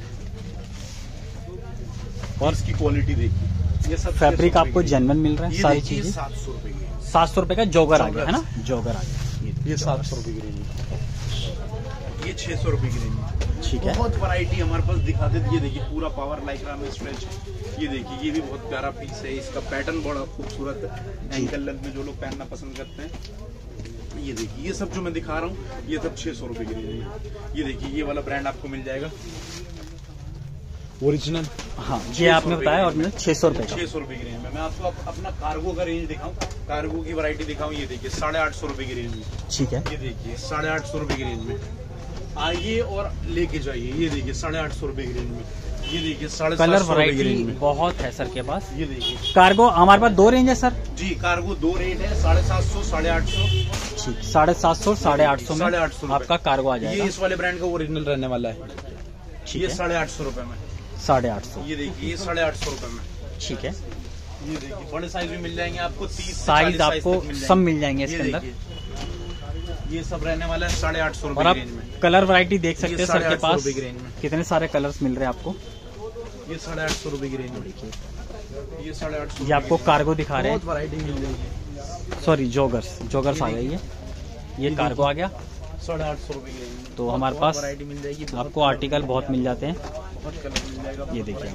और इसकी क्वालिटी देखिए। ये सब फैब्रिक आपको जेन्युइन मिल रहा है, सारी चीजें। 700 रुपए की। 700 रुपए का जॉगर आ गया है ना, जॉगर आ गया। ये 700 रुपए की रेंज में। ये 600 रुपए की रेंज में। ठीक है, बहुत वैरायटी हमारे पास दिखाते थे। ये देखिए, पूरा पावर लाइक्रा में स्ट्रेच। ये देखिए, ये भी बहुत प्यारा पीस है। इसका पैटर्न बड़ा खूबसूरत है, एंकल लेंथ में जो लोग पहनना पसंद करते हैं। ये देखिए, ये सब जो मैं दिखा रहा हूँ ये सब 600 रुपए की रेंज में। ये देखिए, ये वाला ब्रांड आपको मिल जाएगा ओरिजिनल। हाँ ये आपने बताया, और 600 रुपए का। 600 रुपए की रेंज में। मैं आपको अपना कार्गो का रेंज दिखाऊं, कार्गो की वैरायटी दिखाऊं। ये देखिए, 850 रुपए की रेंज में। ठीक है, ये देखिए, 850 रुपए की रेंज में आइए और लेके जाइए। ये देखिए, 850 रुपए की रेंज में। ये देखिए, 750 कलर रुपए की रेंज वैरायटी में। बहुत है सर के पास। ये देखिए, कार्गो हमारे पास 2 रेंज है सर जी। कार्गो 2 रेट है, 750, 850। ठीक, 750 और 850 में 850 आपका कार्गो आ ये जाएगा। इस वाले ब्रांड का ओरिजिनल रहने वाला है। ठीक ये है, 850 रुपए में। 850। ये देखिए, ये 850 रुपए में। ठीक है, ये देखिए, बड़े साइज भी मिल जाएंगे आपको, 30 से साइज 40 आपको तक मिल सब मिल जाएंगे ये इसके अंदर। देखिए, ये सब रहने वाला है 850 और रुपए आप की रेंज में। कलर वैरायटी देख सकते हैं सर के पास रुपए की रेंज में कितने सारे कलर्स मिल रहे हैं आपको। ये 850 रुपए की रेंज में देखिए, ये 850। ये आपको कार्गो दिखा रहे बहुत हैं, वैरायटी मिल जाएगी। सॉरी जॉगर्स आ गई है, ये कार्गो आ गया। 850 रुपए की रेंज में तो हमारे पास वैरायटी मिल जाएगी, आपको आर्टिकल बहुत मिल जाते हैं। बहुत कलर मिल जाएगा। ये देखिए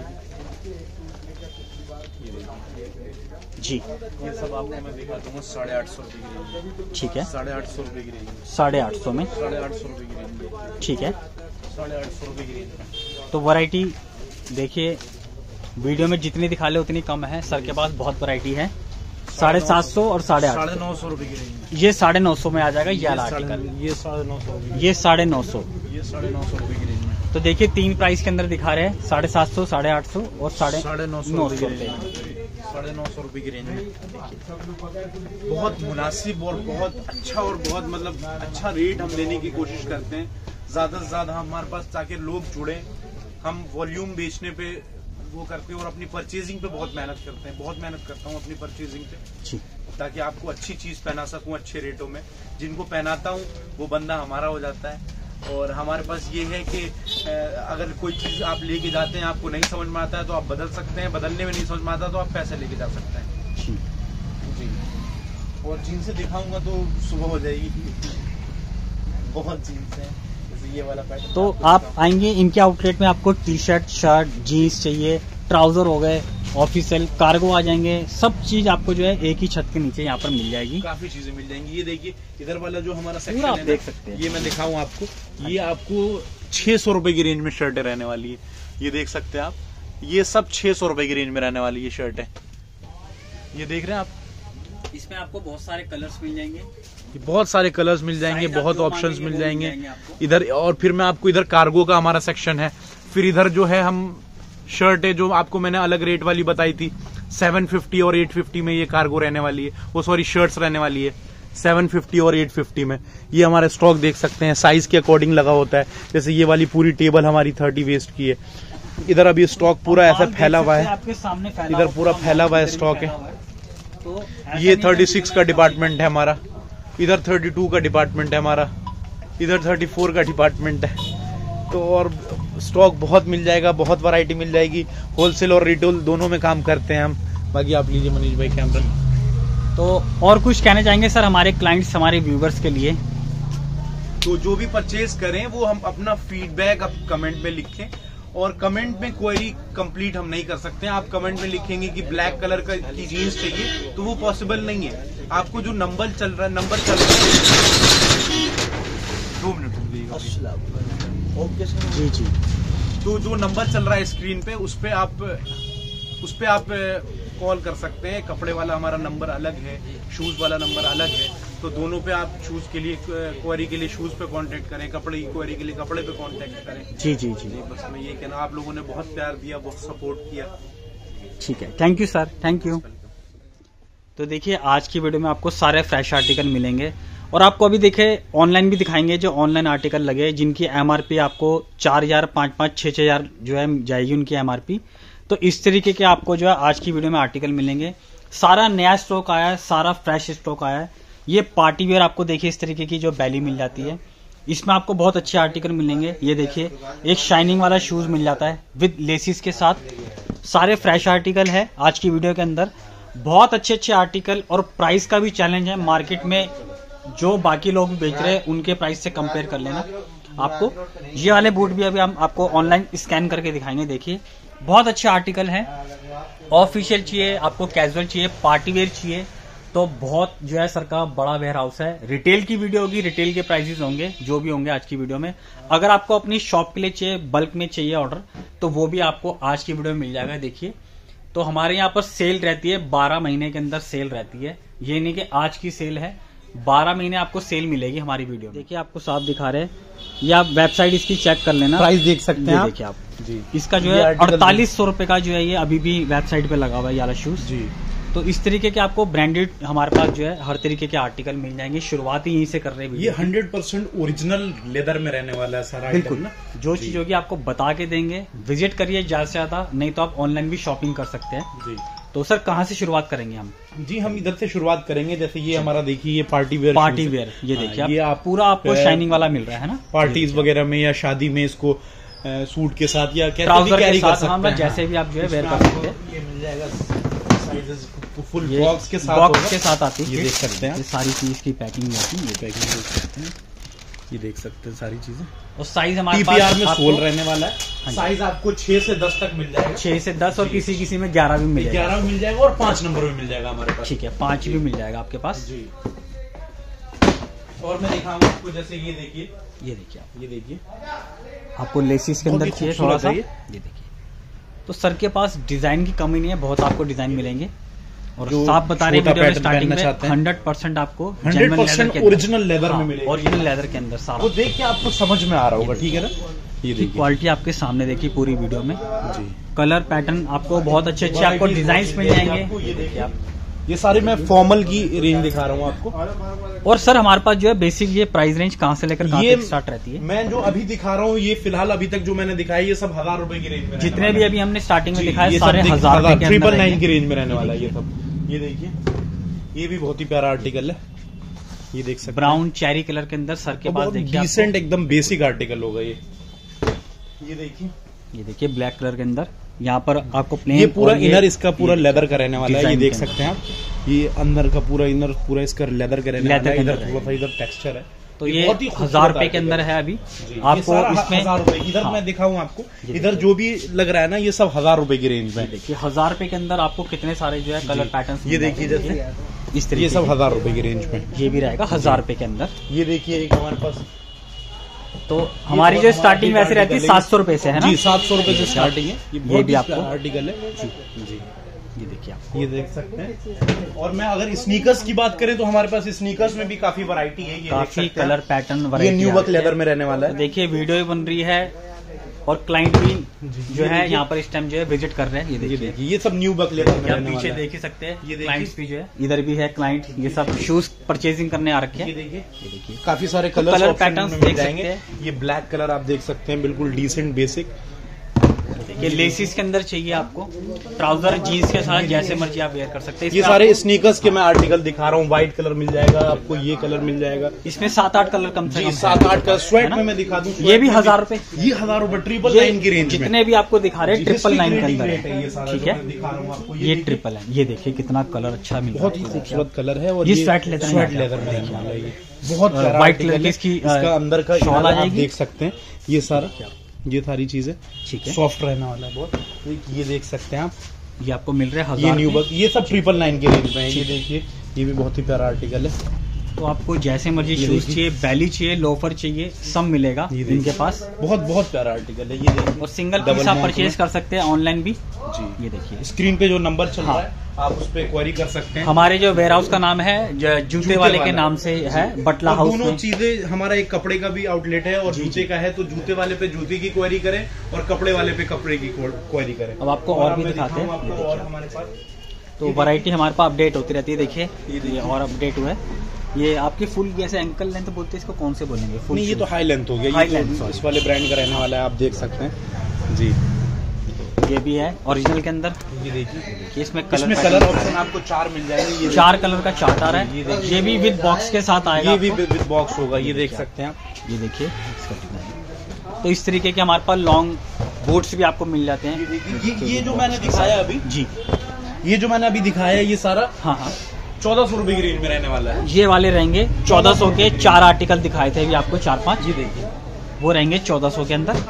जी, ये सब आपको मैं दिखा दूंगा 850 रुपए की रेंज में। ठीक है, 850 रुपए की रेंज में, 850 में, 850 रुपए की रेंज में, ठीक है। 850 रुपए की रेंज में। तो वैरायटी देखिए, वीडियो में जितनी दिखा ले उतनी कम है। सर के पास बहुत वैरायटी है, 750 और 850। 950 रुपए की रेंज में, ये 950 में आ जाएगा ये वाला आर्टिकल। ये 950, ये 950। ये 950 रुपए की रेंज में। तो देखिए 3 प्राइस के अंदर दिखा रहे हैं, 750, 850 और 950 रुपए। 950 रुपए की रेंज में बहुत मुनासिब और बहुत अच्छा और बहुत मतलब अच्छा रेट हम देने की कोशिश करते हैं ज्यादा से ज्यादा हमारे पास, ताकि लोग जुड़े। हम वॉल्यूम बेचने पे वो करते हैं और अपनी परचेजिंग पे बहुत मेहनत करते हैं। बहुत मेहनत करता हूँ अपनी परचेजिंग पे, ताकि आपको अच्छी चीज पहना सकूं अच्छे रेटों में। जिनको पहनाता हूँ वो बंदा हमारा हो जाता है। और हमारे पास ये है कि अगर कोई चीज आप लेके जाते हैं, आपको नहीं समझ में आता है तो आप बदल सकते हैं, बदलने में नहीं समझ में आता तो आप पैसे लेके जा सकते हैं जी। और जीन्स दिखाऊंगा तो सुबह हो जाएगी। बहुत जीन्स है, जैसे ये वाला पैटर्न। तो आप आएंगे इनके आउटलेट में, आपको टी शर्ट, शर्ट, जीन्स चाहिए, ट्राउजर हो गए, ऑफिशियल, कार्गो आ जाएंगे, सब चीज आपको जो है एक ही छत के नीचे यहाँ पर मिल जाएगी। काफी चीजें मिल जाएंगी। ये देखिए इधर वाला जो हमारा सेक्शन आप है देख सकते हैं। ये मैं दिखाऊं आपको, ये आपको 600 रुपए की रेंज में शर्टें रहने वाली है। ये देख सकते हैं आप, ये सब 600 रुपए की रेंज में रहने वाली ये शर्ट है। ये देख रहे हैं आप, इसमें आपको बहुत सारे कलर्स मिल जाएंगे, बहुत सारे कलर्स मिल जाएंगे, साइज आप बहुत जो ऑप्शंस मांगेंगे मिल वो जाएंगे आपको। इधर। और फिर मैं आपको इधर कार्गो का हमारा सेक्शन है। फिर इधर जो है हम शर्ट है जो आपको मैंने अलग रेट वाली बताई थी, 750 और 850 में ये कार्गो रहने वाली है, वो सॉरी शर्ट्स रहने वाली है 750 और 850 में। ये हमारा स्टॉक देख सकते हैं, साइज के अकॉर्डिंग लगा होता है। जैसे ये वाली पूरी टेबल हमारी 30 वेस्ट की है। इधर अभी स्टॉक पूरा ऐसा फैला हुआ है, आपके सामने इधर पूरा फैला हुआ है स्टॉक है। तो ये 36 का डिपार्टमेंट है हमारा, इधर 32 का डिपार्टमेंट है हमारा, इधर 34 का डिपार्टमेंट है। तो और स्टॉक बहुत मिल जाएगा, बहुत वैरायटी मिल जाएगी। होलसेल और रिटेल दोनों में काम करते हैं हम। बाकी आप लीजिए मनीष भाई कैमरा। तो और कुछ कहना चाहेंगे सर हमारे क्लाइंट्स, हमारे व्यूवर्स के लिए? तो जो भी परचेज करें वो हम अपना फीडबैक अब कमेंट में लिखें। और कमेंट में क्वेरी कंप्लीट हम नहीं कर सकते हैं। आप कमेंट में लिखेंगे कि ब्लैक कलर की जीन्स चाहिए तो वो पॉसिबल नहीं है। आपको जो नंबर चल रहा है 2 मिनट ओके सर जी जी। तो जो नंबर चल रहा है स्क्रीन पे उस पे आप कॉल कर सकते हैं। कपड़े वाला हमारा नंबर अलग है, शूज वाला नंबर अलग है। तो दोनों पे आप शूज के लिए क्वेरी के लिए शूज पे कांटेक्ट करें, कपड़े की क्वेरी के लिए कपड़े पे कांटेक्ट करें। जी जी जी, बस मैं ये कहना, आप लोगों ने बहुत प्यार दिया, बहुत सपोर्ट किया। ठीक है, thank you sir, thank you. तो देखिए आज की वीडियो में आपको सारे फ्रेश आर्टिकल मिलेंगे और आपको अभी देखे ऑनलाइन भी दिखाएंगे जो ऑनलाइन आर्टिकल लगे जिनकी एमआरपी आपको 4000, 5-5, 6-6 जो है जाएगी उनकी एमआरपी। तो इस तरीके के आपको जो है आज की वीडियो में आर्टिकल मिलेंगे। सारा नया स्टॉक आया है, सारा फ्रेश स्टॉक आया है। ये पार्टी वेयर आपको देखिए इस तरीके की जो बैली मिल जाती है, इसमें आपको बहुत अच्छे आर्टिकल मिलेंगे। ये देखिए एक शाइनिंग वाला शूज मिल जाता है विद लेसिस के साथ। सारे फ्रेश आर्टिकल है आज की वीडियो के अंदर, बहुत अच्छे अच्छे आर्टिकल। और प्राइस का भी चैलेंज है, मार्केट में जो बाकी लोग बेच रहे हैं उनके प्राइस से कंपेयर कर लेना आपको। ये वाले बूट भी अभी हम आपको ऑनलाइन स्कैन करके दिखाएंगे। देखिए बहुत अच्छे आर्टिकल हैं। ऑफिशियल चाहिए आपको, कैजुअल चाहिए, पार्टी वेयर चाहिए, तो बहुत जो है सर का बड़ा वेयर हाउस है। रिटेल की वीडियो होगी, रिटेल के प्राइसेस होंगे जो भी होंगे आज की वीडियो में। अगर आपको अपनी शॉप के लिए चाहिए, बल्क में चाहिए ऑर्डर, तो वो भी आपको आज की वीडियो में मिल जाएगा। देखिए तो हमारे यहाँ पर सेल रहती है, 12 महीने के अंदर सेल रहती है। ये नहीं कि आज की सेल है, 12 महीने आपको सेल मिलेगी हमारी वीडियो में। देखिए आपको साफ दिखा रहे हैं, ये आप वेबसाइट इसकी चेक कर लेना, प्राइस देख सकते हैं। देखिए आप जी, इसका जो है 4800 रुपए का जो है ये अभी भी वेबसाइट पे लगा हुआ है ये वाला शूज जी। तो इस तरीके के आपको ब्रांडेड हमारे पास जो है हर तरीके के आर्टिकल मिल जाएंगे। शुरुआत ही यहीं से कर रहे हैं। ये 100% ओरिजिनल लेदर में रहने वाला है सारा बिल्कुल ना। जो चीज होगी आपको बता के देंगे। विजिट करिए ज्यादा से ज्यादा, नहीं तो आप ऑनलाइन भी शॉपिंग कर सकते हैं। जी। तो सर कहाँ से शुरुआत करेंगे हम? जी हम इधर से शुरुआत करेंगे। जैसे ये हमारा देखिए, ये पार्टी वेयर ये देखिए ये आप पूरा आपको शाइनिंग वाला मिल रहा है ना, पार्टीज वगैरह में या शादी में इसको सूट के साथ या कैसे ट्राउजर भी कैरी के कर साथ, सकते हैं। जैसे भी आप जो है वेयर कर सकते हैं। ये मिल जाएगा साइजेस फुल बॉक्स के साथ, बॉक्स के साथ आती है। ये देख सकते हैं, ये सारी चीज की पैकिंग होती है। ये पैकिंग देख सकते हैं, ये देख सकते हैं सारी चीजें। और साइज हमारे टीपीआर में सोल रहने वाला है। साइज आपको 6 से 10 तक मिल जाएगा। 6 से 10 और किसी में 11 भी मिल जाएगा। 11 मिल जाएगा और 5 नंबर भी मिल जाएगा हमारे पास। ठीक है, 5 भी मिल जाएगा आपके पास जी। और मैं दिखाऊंगा आपको, जैसे ये देखिए, ये देखिए आपको लेसिस के अंदर चाहिए थोड़ा सा। ये देखिए, तो सर के पास डिजाइन की कमी नहीं है, बहुत आपको डिजाइन मिलेंगे। और साफ बता रहे वीडियो में स्टार्टिंग में 100% आपको 100% ओरिजिनल लेदर में मिलेगा। ओरिजिनल लेदर के अंदर सारा, वो देख के आपको समझ में आ रहा होगा। ठीक है ना, ये देखिए क्वालिटी आपके सामने देखिए पूरी वीडियो में जी। कलर पैटर्न आपको बहुत अच्छे आपको डिजाइन मिल जाएंगे। ये देखिए आप, ये सारे मैं फॉर्मल की रेंज दिखा रहा हूँ आपको। और सर हमारे पास जो है बेसिक ये प्राइस रेंज कहाँ से लेकर कहाँ ये तक स्टार्ट रहती है? मैं जो अभी दिखा रहा हूँ, ये फिलहाल अभी तक जो मैंने दिखाया, ये सब 1000 रुपए की रेंज में। जितने भी अभी हमने स्टार्टिंग में दिखाया ये सारे 1000 999 की रेंज में रहने वाला है ये सब। ये देखिए, ये भी बहुत ही प्यारा आर्टिकल है, ये देख सकते हैं। ब्राउन चेरी कलर के अंदर सर के पास देखिए डिसेंट एकदम बेसिक आर्टिकल होगा ये। ये देखिए ब्लैक कलर के अंदर, यहाँ पर आपको प्लेन, ये पूरा इनर इसका पूरा लेदर का रहने वाला है। ये देख सकते हैं आप, ये अंदर का पूरा इनर पूरा इसका लेदर का रहने वाला है। इधर थोड़ा सा इधर टेक्सचर है। तो ये 1000 रुपए के अंदर है अभी आपको इसमें। 1000 रुपए इधर मैं दिखाऊं आपको, इधर जो भी लग रहा है ना, ये सब 1000 रुपए की रेंज में। देखिए 1000 रुपए के अंदर आपको कितने सारे जो है कलर पैटर्न। ये देखिए, जैसे इस तरीके, ये सब 1000 रुपए की रेंज में। ये भी रहेगा 1000 रुपए के अंदर। ये देखिए एक हमारे पास, तो हमारी जो स्टार्टिंग वैसे रहती है 700 रुपए से, है ना जी 700 रुपए से स्टार्टिंग है। ये भी आपको आर्टिकल है जी। ये देखिए आप, ये देख सकते हैं। और मैं अगर स्नीकर्स की बात करें तो हमारे पास स्नीकर्स में भी काफी वैरायटी है। ये काफी कलर पैटर्न ये न्यू वर्क लेदर में रहने वाला है। देखिए वीडियो भी बन रही है और क्लाइंट भी जो है यहाँ पर इस टाइम जो है विजिट कर रहे हैं। ये देखिए, ये सब न्यू वर्क लेदर में रहने पीछे वाला है। देख ही सकते हैं, ये क्लाइंट्स भी जो है इधर भी है क्लाइंट, ये सब शूज परचेजिंग करने आ रखे हैं। ये देखिए काफी सारे कलर पैटर्न देख सकते हैं। ये ब्लैक कलर आप देख सकते हैं, बिल्कुल डिसेंट बेसिक। ये लेसिस के अंदर चाहिए आपको, ट्राउजर जीन्स के साथ जैसे मर्जी आप वेयर कर सकते हैं। ये सारे स्नीकर्स के मैं आर्टिकल दिखा रहा हूँ। व्हाइट कलर मिल जाएगा आपको, ये कलर मिल जाएगा। इसमें 7-8 कलर कम से कम, 7-8 कलर। स्वेट में मैं दिखा दूं, ये भी 1000 रुपए, ये 1000 रुपए 999 की रेंज में। जितने भी आपको दिखा रहे हैं 999 के अंदर है। ये सारा ठीक है, दिखा रहा हूँ आपको। ये 999। ये देखिए कितना कलर अच्छा मिल रहा है, बहुत ही खूबसूरत कलर है। और ये स्वेट लेदर में रहने वाला है। ये बहुत प्यारा व्हाइट कलर की इसका अंदर का शॉल आ आप जाएगी। देख सकते हैं। ये सारा, ये सारी चीजें ठीक है, सॉफ्ट रहने वाला है बहुत। ये देख सकते हैं आप, ये आपको मिल रहा है 1000। ये न्यू वर्क, ये सब 999 की रेंज में है। ये देखिए, ये भी बहुत ही प्यारा आर्टिकल है। तो आपको जैसे मर्जी शूज चाहिए, बैली चाहिए, लोफर चाहिए, सब मिलेगा इनके पास। बहुत प्यारा आर्टिकल है। ये देखिए, और सिंगल पीस आप परचेज कर सकते हैं ऑनलाइन भी जी। ये देखिए स्क्रीन पे जो नंबर चल रहा है, आप उस पर क्वेरी कर सकते हैं। हमारे जो वेयर हाउस का नाम है जूते वाले के नाम से है, बटला हाउस। दोनों चीजें, हमारा एक कपड़े का भी आउटलेट है और जूते का है। तो जूते वाले पे जूते की क्वेरी करें और कपड़े वाले पे कपड़े की क्वेरी करें। अब आपको और भी दिखाते हैं आपको। और हमारे पास तो वैरायटी हमारे पास अपडेट होती रहती है। देखिए ये और अपडेट हुआ है। ये आपकी फुल जैसे एंकल लेंथ बोलते हैं, इसको कौन से बोलेंगे? फुल नहीं, ये तो हाई लेंथ हो गया। हाई लेंथ इस वाले ब्रांड का रहने वाला है, आप देख सकते हैं जी। ये भी है ओरिजिनल के अंदर। ये देखिए, इसमें कलर ऑप्शन आपको 4 मिल जाएंगे। 4 कलर का चार्ट आ रहा है। ये भी विद बॉक्स के साथ आएगा। ये भी विद बॉक्स होगा। ये देख सकते हैं आप, ये देखिए इसका डिजाइन। तो इस तरीके के हमारे पास लॉन्ग बूट्स भी आपको मिल जाते हैं। ये जो मैंने दिखाया अभी जी, ये जो मैंने अभी दिखाया ये सारा हाँ 1400 रुपए की रेंज में रहने वाला है। ये वाले रहेंगे 1400 के। 4 आर्टिकल दिखाए थे अभी आपको, 4-5। ये देखिए, वो रहेंगे 1400 के अंदर।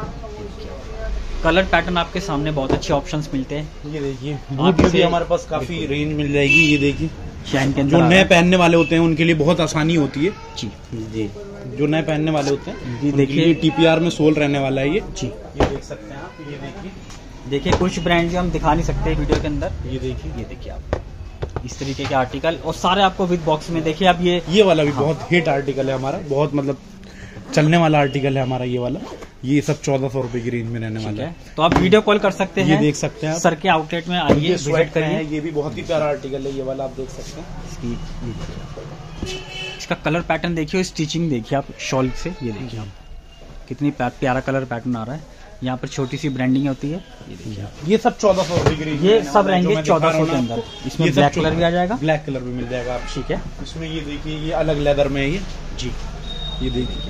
कलर पैटर्न आपके सामने बहुत अच्छे ऑप्शंस मिलते हैं। ये देखिए, बूट में भी हमारे पास काफी रेंज मिल जाएगी। ये देखिए, चैन के जो नए पहनने वाले होते हैं उनके लिए बहुत आसानी होती है जी। जी, जो नए पहनने वाले होते हैं जी देखिए, टीपीआर में सोल रहने वाला है ये जी। ये देख सकते हैं आप। ये देखिए कुछ ब्रांड जो हम दिखा नहीं सकते वीडियो के अंदर। ये देखिए आप इस तरीके के आर्टिकल और सारे आपको विद बॉक्स में। देखिए अब ये वाला भी बहुत हिट आर्टिकल है हमारा, बहुत मतलब चलने वाला आर्टिकल है हमारा ये वाला। ये सब 1400 रुपए की रेंज में रहने वाला है। तो आप वीडियो कॉल कर सकते हैं। ये देख सकते हैं सर के आउटलेट में आइए, विजिट करिए। ये भी बहुत ही प्यारा आर्टिकल है ये वाला, आप देख सकते हैं। इसका कलर पैटर्न देखिए, स्टिचिंग देखिए आप शॉल से। ये देखिए आप कितनी प्यारा कलर पैटर्न आ रहा है। यहाँ पर छोटी सी ब्रांडिंग होती है। ये देखिए, ये सब 1400 रुपए की रेंज, ये सब रहेंगे 1400 के अंदर। इसमें ब्लैक कलर भी आ जाएगा, ब्लैक कलर भी मिल जाएगा आप। ठीक है, इसमें ये देखिए, ये अलग लेदर में है ये जी। ये देखिए,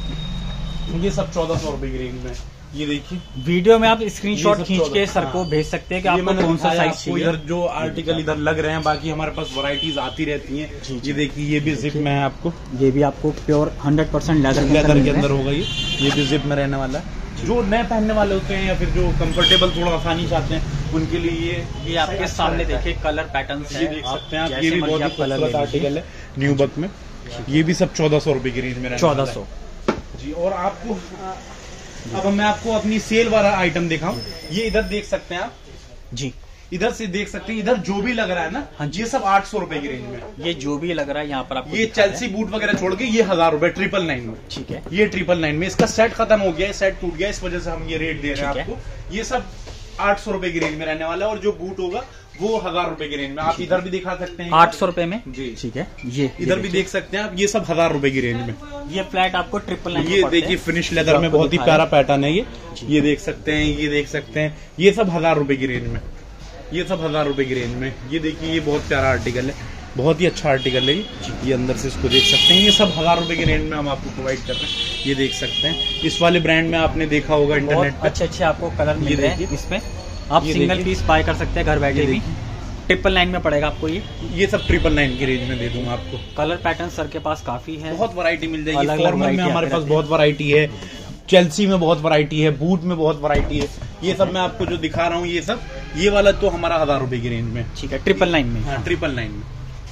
ये सब 1400 रुपए की रेंज में। ये देखिए, वीडियो में आप स्क्रीनशॉट खींच के सर को भेज सकते हैं कि आपको कौन सा साइज चाहिए। इधर जो आर्टिकल इधर लग रहे हैं, बाकी हमारे पास वैरायटीज आती रहती हैं। ये देखिए, ये भी जिप में है आपको, ये भी आपको प्योर 100% लेदर के अंदर होगा। ये भी जिप में रहने वाला है। जो नए पहनने वाले होते हैं या फिर जो कंफर्टेबल थोड़ा आसानी चाहते हैं, उनके लिए ये आपके सामने देखिए कलर पैटर्न ये देख सकते हैं आप। ये भी बहुत ही खूबसूरत आर्टिकल है न्यूबक में। ये भी सब 1400 रुपए की रेंज में 1400 जी। और आपको अब मैं आपको अपनी सेल वाला आइटम दिखाऊं, ये इधर देख सकते हैं आप जी, इधर से देख सकते हैं। इधर जो भी लग रहा है ना, हाँ, ये सब 800 रुपए की रेंज में। ये जो भी लग रहा है यहाँ पर आपको, ये चेल्सी बूट वगैरह छोड़ के ये 1000 रुपए 999 में। ठीक है, ये 999 में। इसका सेट खत्म हो गया है, सेट टूट गया, इस वजह से हम ये रेट दे रहे हैं आपको। ये सब 800 रुपए की रेंज में रहने वाला है, और जो बूट होगा वो 1000 रुपए की रेंज में। आप इधर भी दिखा सकते हैं 800 रुपए में जी। ठीक है, ये इधर भी देख सकते हैं आप, ये सब 1000 रुपए की रेंज में। ये फ्लैट आपको 999। ये देखिए, फिनिश लेदर में बहुत ही प्यारा पैटर्न है ये देख सकते हैं, ये देख सकते हैं। ये सब 1000 रुपए की रेंज में, ये सब 1000 रुपए की रेंज में। ये देखिए, ये बहुत प्यारा आर्टिकल है, बहुत ही अच्छा आर्टिकल है ये अंदर से इसको देख सकते हैं। ये सब 1000 रुपए की रेंज में हम आपको प्रोवाइड कर रहे हैं। ये देख सकते हैं, इस वाले ब्रांड में आपने देखा होगा इंटरनेट पे अच्छे आपको कलर मिल रहे हैं। इसमें आप सिंगल पीस बाय कर सकते हैं घर बैठे भी। 999 में पड़ेगा आपको ये सब 999 की रेंज में दे दूंगा आपको। कलर पैटर्न सर के पास काफी है, बहुत वैरायटी मिल जाएगी। फॉर्मल में हमारे पास बहुत वैरायटी है, चेल्सी में बहुत वैरायटी है, बूट में बहुत वैरायटी है। ये सब मैं आपको जो दिखा रहा हूँ, ये सब, ये वाला तो हमारा 1000 रुपए की रेंज में। ठीक है, 999 में। हाँ, 999 में।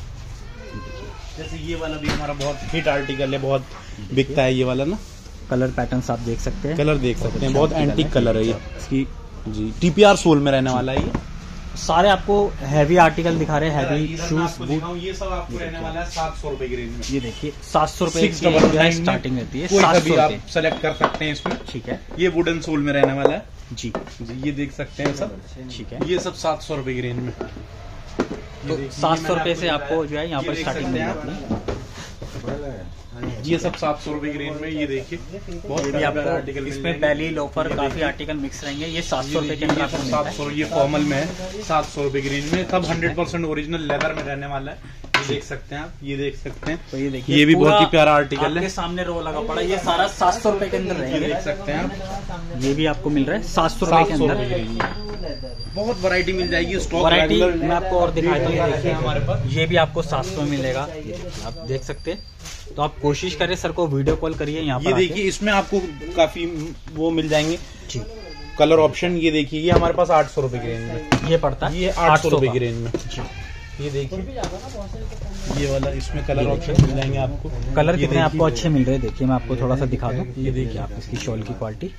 जैसे ये वाला भी हमारा बहुत हिट आर्टिकल है, बहुत बिकता है ये वाला ना। कलर पैटर्न आप देख सकते हैं, कलर देख सकते हैं, बहुत एंटीक कलर है ये इसकी जी। TPR सोल में रहने वाला है ये। सारे आपको हैवी आर्टिकल दिखा रहे हैं, हैवी शूज बूट। ये सब आपको रहने वाला है 700 रुपए की रेंज में। ये देखिए, 700 रुपए की स्टार्टिंग रहती है। 700 आप सेलेक्ट कर सकते हैं इसमें। ठीक है, ये वुडन सोल में रहने वाला है जी। ये देख सकते हैं सब। ठीक है, ये सब 700 रुपए की रेंज में। तो 700 रुपए से आपको जो है यहाँ पर स्टार्टिंग मिल जाती है। ये सब 700 रुपए की रेंज में। ये देखिए, बहुत भी आपको आर्टिकल इसमें बैली लोफर काफी आर्टिकल मिक्स रहेंगे। ये 700 रुपए के अंदर 700। ये फॉर्मल में है 700 रुपए की रेंज में। सब 100% ओरिजिनल लेदर में रहने वाला है। ये देख सकते हैं आप, ये देख सकते हैं। तो ये देखिए, ये भी बहुत ही प्यारा आर्टिकल है। सामने रो लगा पड़ा, ये सारा 700 रुपए के अंदर रहेंगे। देख सकते हैं आप, ये भी आपको मिल रहा है 700 रुपए के अंदर। बहुत वैरायटी मिल जाएगी। स्टॉक वैरायटी मैं आपको और दिखाता हूँ। देखिए, हमारे पास ये भी आपको 700 में मिलेगा, आप देख सकते हैं। तो आप कोशिश करें, सर को वीडियो कॉल करिए यहाँ पर। ये देखिए, इसमें आपको काफी वो मिल जाएंगे कलर ऑप्शन। ये देखिए, ये हमारे पास 800 रुपए की रेंज में ये पड़ता है। ये 800 रुपए की रेंज में। ये देखिए, ये वाला, इसमें कलर ऑप्शन मिल जाएंगे आपको। कलर कितने आपको अच्छे मिल रहे हैं, देखिए मैं आपको थोड़ा सा दिखा दूं। ये देखिए आप, इसकी शॉल की क्वालिटी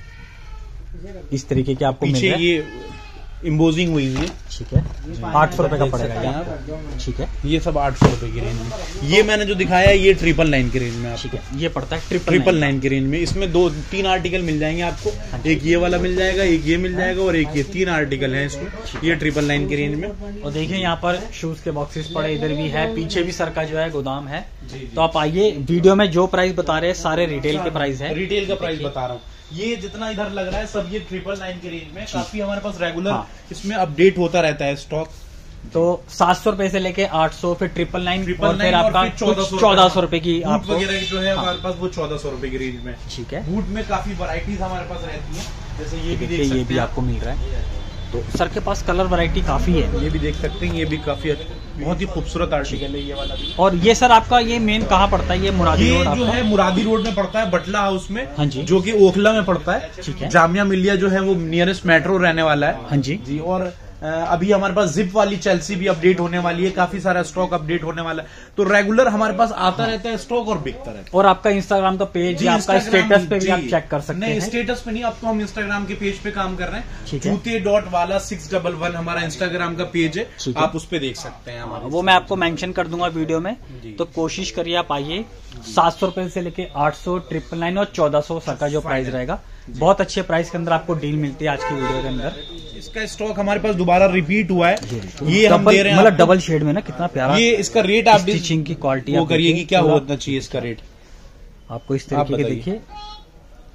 इस तरीके की आपको पीछे ये इम्पोजिंग हुई है। ठीक है, 800 रुपए का पड़ेगा यार। ठीक है, ये सब 800 रुपए की रेंज में। ये मैंने जो दिखाया है, ये 999 की रेंज में। ठीक है, ये पड़ता है 999 की रेंज में। इसमें 2-3 आर्टिकल मिल जाएंगे आपको। एक ये वाला मिल जाएगा, एक ये मिल जाएगा, और एक ये। 3 आर्टिकल है इसमें, ये 999 की रेंज में। और देखिए, यहाँ पर शूज के बॉक्सेस पड़े, इधर भी है, पीछे भी सर का जो है गोदाम है। तो आप आइए, वीडियो में जो प्राइस बता रहे हैं सारे रिटेल के प्राइस है। रिटेल का प्राइस बता रहा हूँ। ये जितना इधर लग रहा है सब ये 999 की रेंज में। काफी हमारे पास रेगुलर इसमें अपडेट होता रहता है स्टॉक। तो 700 रुपए से लेके 800, फिर 999 और फिर आपका 1400 रुपए की आप वगैरह जो है हमारे पास वो 1400 रुपए की रेंज में। ठीक है, बूट में काफी वैरायटीज हमारे पास रहती है। जैसे ये भी देख सकते हैं, ये भी आपको मिल रहा है। तो सर के पास कलर वैरायटी काफी है। ये भी देख सकते हैं, ये भी काफी बहुत ही खूबसूरत आर्टिकल है ये वाला भी। और ये सर आपका ये मेन कहाँ पड़ता है? ये मुरादी रोड जो है, मुरादी रोड में पड़ता है, बटला हाउस में। हाँ जी, जो कि ओखला में पड़ता है। ठीक है, जामिया मिलिया जो है वो नियरेस्ट मेट्रो रहने वाला है। हाँ जी जी। और अभी हमारे पास जिप वाली चेल्सी भी अपडेट होने वाली है, काफी सारा स्टॉक अपडेट होने वाला है। तो रेगुलर हमारे पास आता रहता है स्टॉक और बिकता रहता है। और आपका इंस्टाग्राम का पेज, आपका स्टेटस पे भी आप चेक कर सकते हैं। नहीं, स्टेटस पे नहीं, आपको हम इंस्टाग्राम के पेज पे काम कर रहे हैं। जूते.वाला 611 हमारा इंस्टाग्राम का पेज है, आप उस पे देख सकते हैं। वो मैं आपको मेंशन कर दूंगा वीडियो में। तो कोशिश करिए आप आइए। 700 रुपए से लेके 800, 999 और 1400 सर का जो प्राइस रहेगा। बहुत अच्छे प्राइस के अंदर आपको डील मिलती है आज की वीडियो के अंदर। इसका स्टॉक हमारे पास दोबारा रिपीट हुआ है। ये हम दे रहे हैं मतलब डबल शेड में ना, कितना प्यारा। ये इसका रेट आप स्टिचिंग की क्वालिटी वो करिए कि क्या होना चाहिए इसका रेट आपको इस तरीके के। देखिए,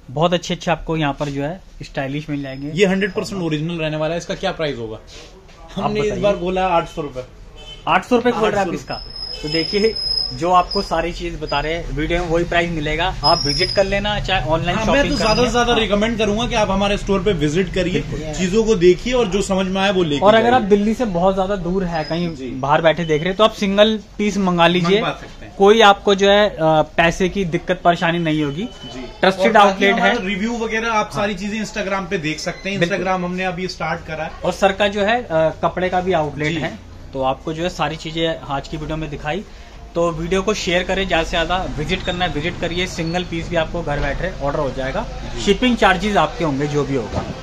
बहुत अच्छे अच्छे आपको यहाँ पर जो है स्टाइलिश मिल जाएंगे। ये 100% ओरिजिनल रहने वाला है। इसका क्या प्राइस होगा? हमने इस बार बोला 800 रुपए। 800 रुपए बोल रहे हैं आप इसका। तो देखिए जो आपको सारी चीज बता रहे हैं वीडियो में वही प्राइस मिलेगा। आप विजिट कर लेना, चाहे ऑनलाइन शॉपिंग। मैं तो ज्यादा से ज्यादा रिकमेंड करूंगा कि आप हमारे स्टोर पे विजिट करिए, चीजों को देखिए और जो समझ में आए वो लेके। और अगर आप दिल्ली से बहुत ज्यादा दूर है, कहीं बाहर बैठे देख रहे हैं, तो आप सिंगल पीस मंगा लीजिए। कोई आपको जो है पैसे की दिक्कत परेशानी नहीं होगी। ट्रस्टेड आउटलेट है। रिव्यू वगैरह आप सारी चीजें इंस्टाग्राम पे देख सकते हैं। इंस्टाग्राम हमने अभी स्टार्ट करा है। और सर का जो है कपड़े का भी आउटलेट है। तो आपको जो है सारी चीजें आज की वीडियो में दिखाई। तो वीडियो को शेयर करें, ज्यादा से ज्यादा विजिट करना है विजिट करिए। सिंगल पीस भी आपको घर बैठे ऑर्डर हो जाएगा। शिपिंग चार्जेस आपके होंगे जो भी होगा।